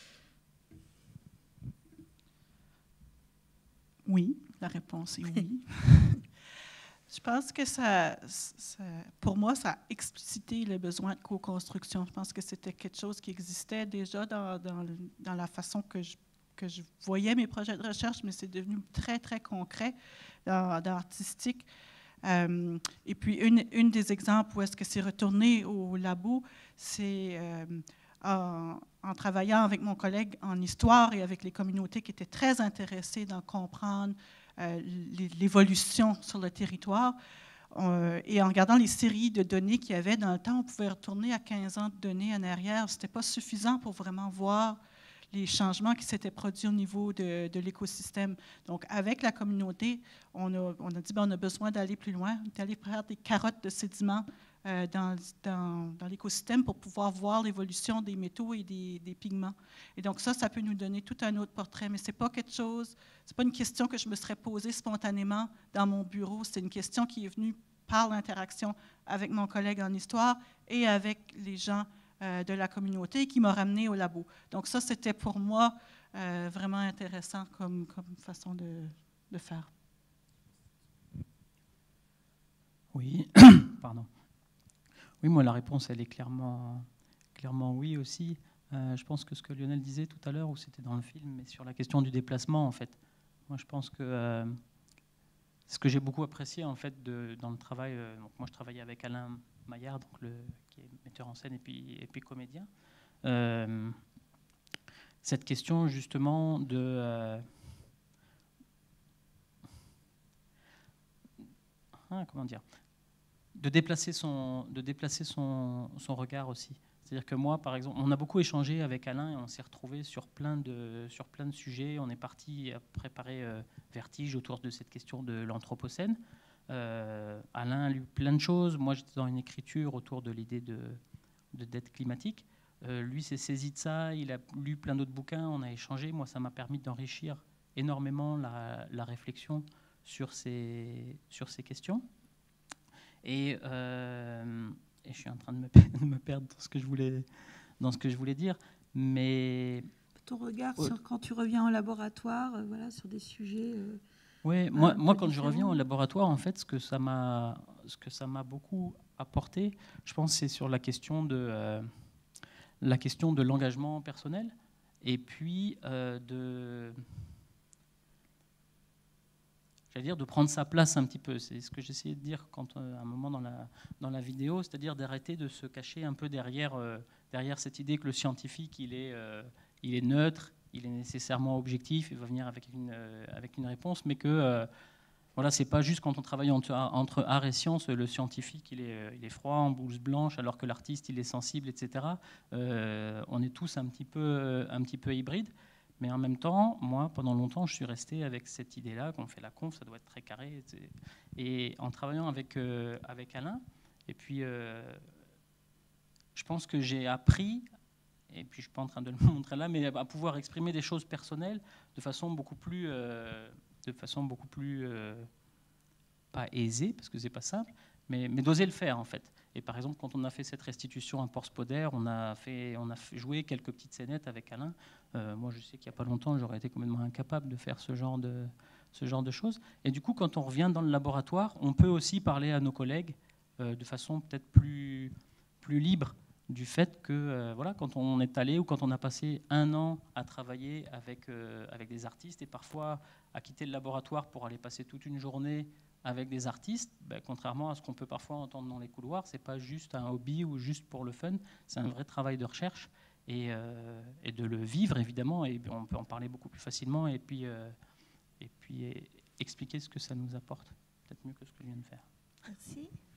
Oui, la réponse est oui. Je pense que ça, ça, pour moi, ça a explicité le besoin de co-construction. Je pense que c'était quelque chose qui existait déjà dans, dans, le, dans la façon que je, que je voyais mes projets de recherche, mais c'est devenu très, très concret dans, dans l'artistique. Euh, et puis, une, une des exemples où est-ce que c'est retourné au labo, c'est euh, en, en travaillant avec mon collègue en histoire et avec les communautés qui étaient très intéressées d'en comprendre euh, l'évolution sur le territoire. Euh, et en regardant les séries de données qu'il y avait dans le temps, on pouvait retourner à quinze ans de données en arrière. Ce n'était pas suffisant pour vraiment voir les changements qui s'étaient produits au niveau de, de l'écosystème. Donc, avec la communauté, on a, on a dit ben, on a besoin d'aller plus loin, d'aller faire des carottes de sédiments euh, dans, dans, dans l'écosystème pour pouvoir voir l'évolution des métaux et des, des pigments. Et donc, ça, ça peut nous donner tout un autre portrait, mais ce n'est pas quelque chose, c'est pas une question que je me serais posée spontanément dans mon bureau, c'est une question qui est venue par l'interaction avec mon collègue en histoire et avec les gens euh, de la communauté qui m'a ramené au labo. Donc ça, c'était pour moi euh, vraiment intéressant comme, comme façon de, de faire. Oui, pardon. Oui, moi, la réponse, elle est clairement, clairement oui aussi. Euh, je pense que ce que Lionel disait tout à l'heure, ou c'était dans le film, mais sur la question du déplacement, en fait. Moi, je pense que... Euh, ce que j'ai beaucoup apprécié en fait de, dans le travail, euh, donc moi je travaillais avec Alain Maillard, donc le, qui est metteur en scène et puis, et puis comédien. Euh, cette question justement de euh, ah, comment dire, de déplacer son, de déplacer son, son regard aussi. C'est-à-dire que moi, par exemple, on a beaucoup échangé avec Alain et on s'est retrouvés sur plein de, sur plein de sujets. On est parti à préparer euh, Vertige autour de cette question de l'Anthropocène. Euh, Alain a lu plein de choses. Moi, j'étais dans une écriture autour de l'idée de, de dette climatique. Euh, lui s'est saisi de ça. Il a lu plein d'autres bouquins. On a échangé. Moi, ça m'a permis d'enrichir énormément la, la réflexion sur ces, sur ces questions. Et... Euh, Et je suis en train de me, de me perdre dans ce que je voulais, dans ce que je voulais dire. Mais ton regard ouais. sur quand tu reviens au laboratoire, euh, voilà, sur des sujets. Euh, oui, moi, moi quand je reviens au laboratoire, en fait, ce que ça m'a, ce que ça m'a beaucoup apporté, je pense, c'est sur la question de euh, la question de l'engagement personnel, et puis euh, de j'allais dire de prendre sa place un petit peu. C'est ce que j'essayais de dire quand, euh, à un moment dans la, dans la vidéo, c'est-à-dire d'arrêter de se cacher un peu derrière, euh, derrière cette idée que le scientifique, il est, euh, il est neutre, il est nécessairement objectif, il va venir avec une, euh, avec une réponse, mais que euh, voilà, c'est pas juste quand on travaille entre, entre art et science, le scientifique, il est, il est froid, en blouse blanche, alors que l'artiste, il est sensible, et cetera. Euh, on est tous un petit peu, un petit peu hybrides. Mais en même temps, moi, pendant longtemps, je suis resté avec cette idée-là, qu'on fait la conf, ça doit être très carré. Et en travaillant avec, euh, avec Alain, et puis euh, je pense que j'ai appris, et puis je ne suis pas en train de le montrer là, mais à pouvoir exprimer des choses personnelles de façon beaucoup plus, euh, de façon beaucoup plus euh, pas aisée, parce que ce n'est pas simple, mais, mais d'oser le faire, en fait. Et par exemple, quand on a fait cette restitution à Port-Spodère, on a fait, on a fait jouer quelques petites scénettes avec Alain. Euh, moi, je sais qu'il n'y a pas longtemps, j'aurais été complètement incapable de faire ce genre de, ce genre de choses. Et du coup, quand on revient dans le laboratoire, on peut aussi parler à nos collègues euh, de façon peut-être plus, plus libre du fait que, euh, voilà, quand on est allé ou quand on a passé un an à travailler avec, euh, avec des artistes et parfois à quitter le laboratoire pour aller passer toute une journée avec des artistes, ben, contrairement à ce qu'on peut parfois entendre dans les couloirs, c'est pas juste un hobby ou juste pour le fun, c'est un vrai travail de recherche et, euh, et de le vivre évidemment, et on peut en parler beaucoup plus facilement et puis, euh, et puis et expliquer ce que ça nous apporte, peut-être mieux que ce que je viens de faire. Merci.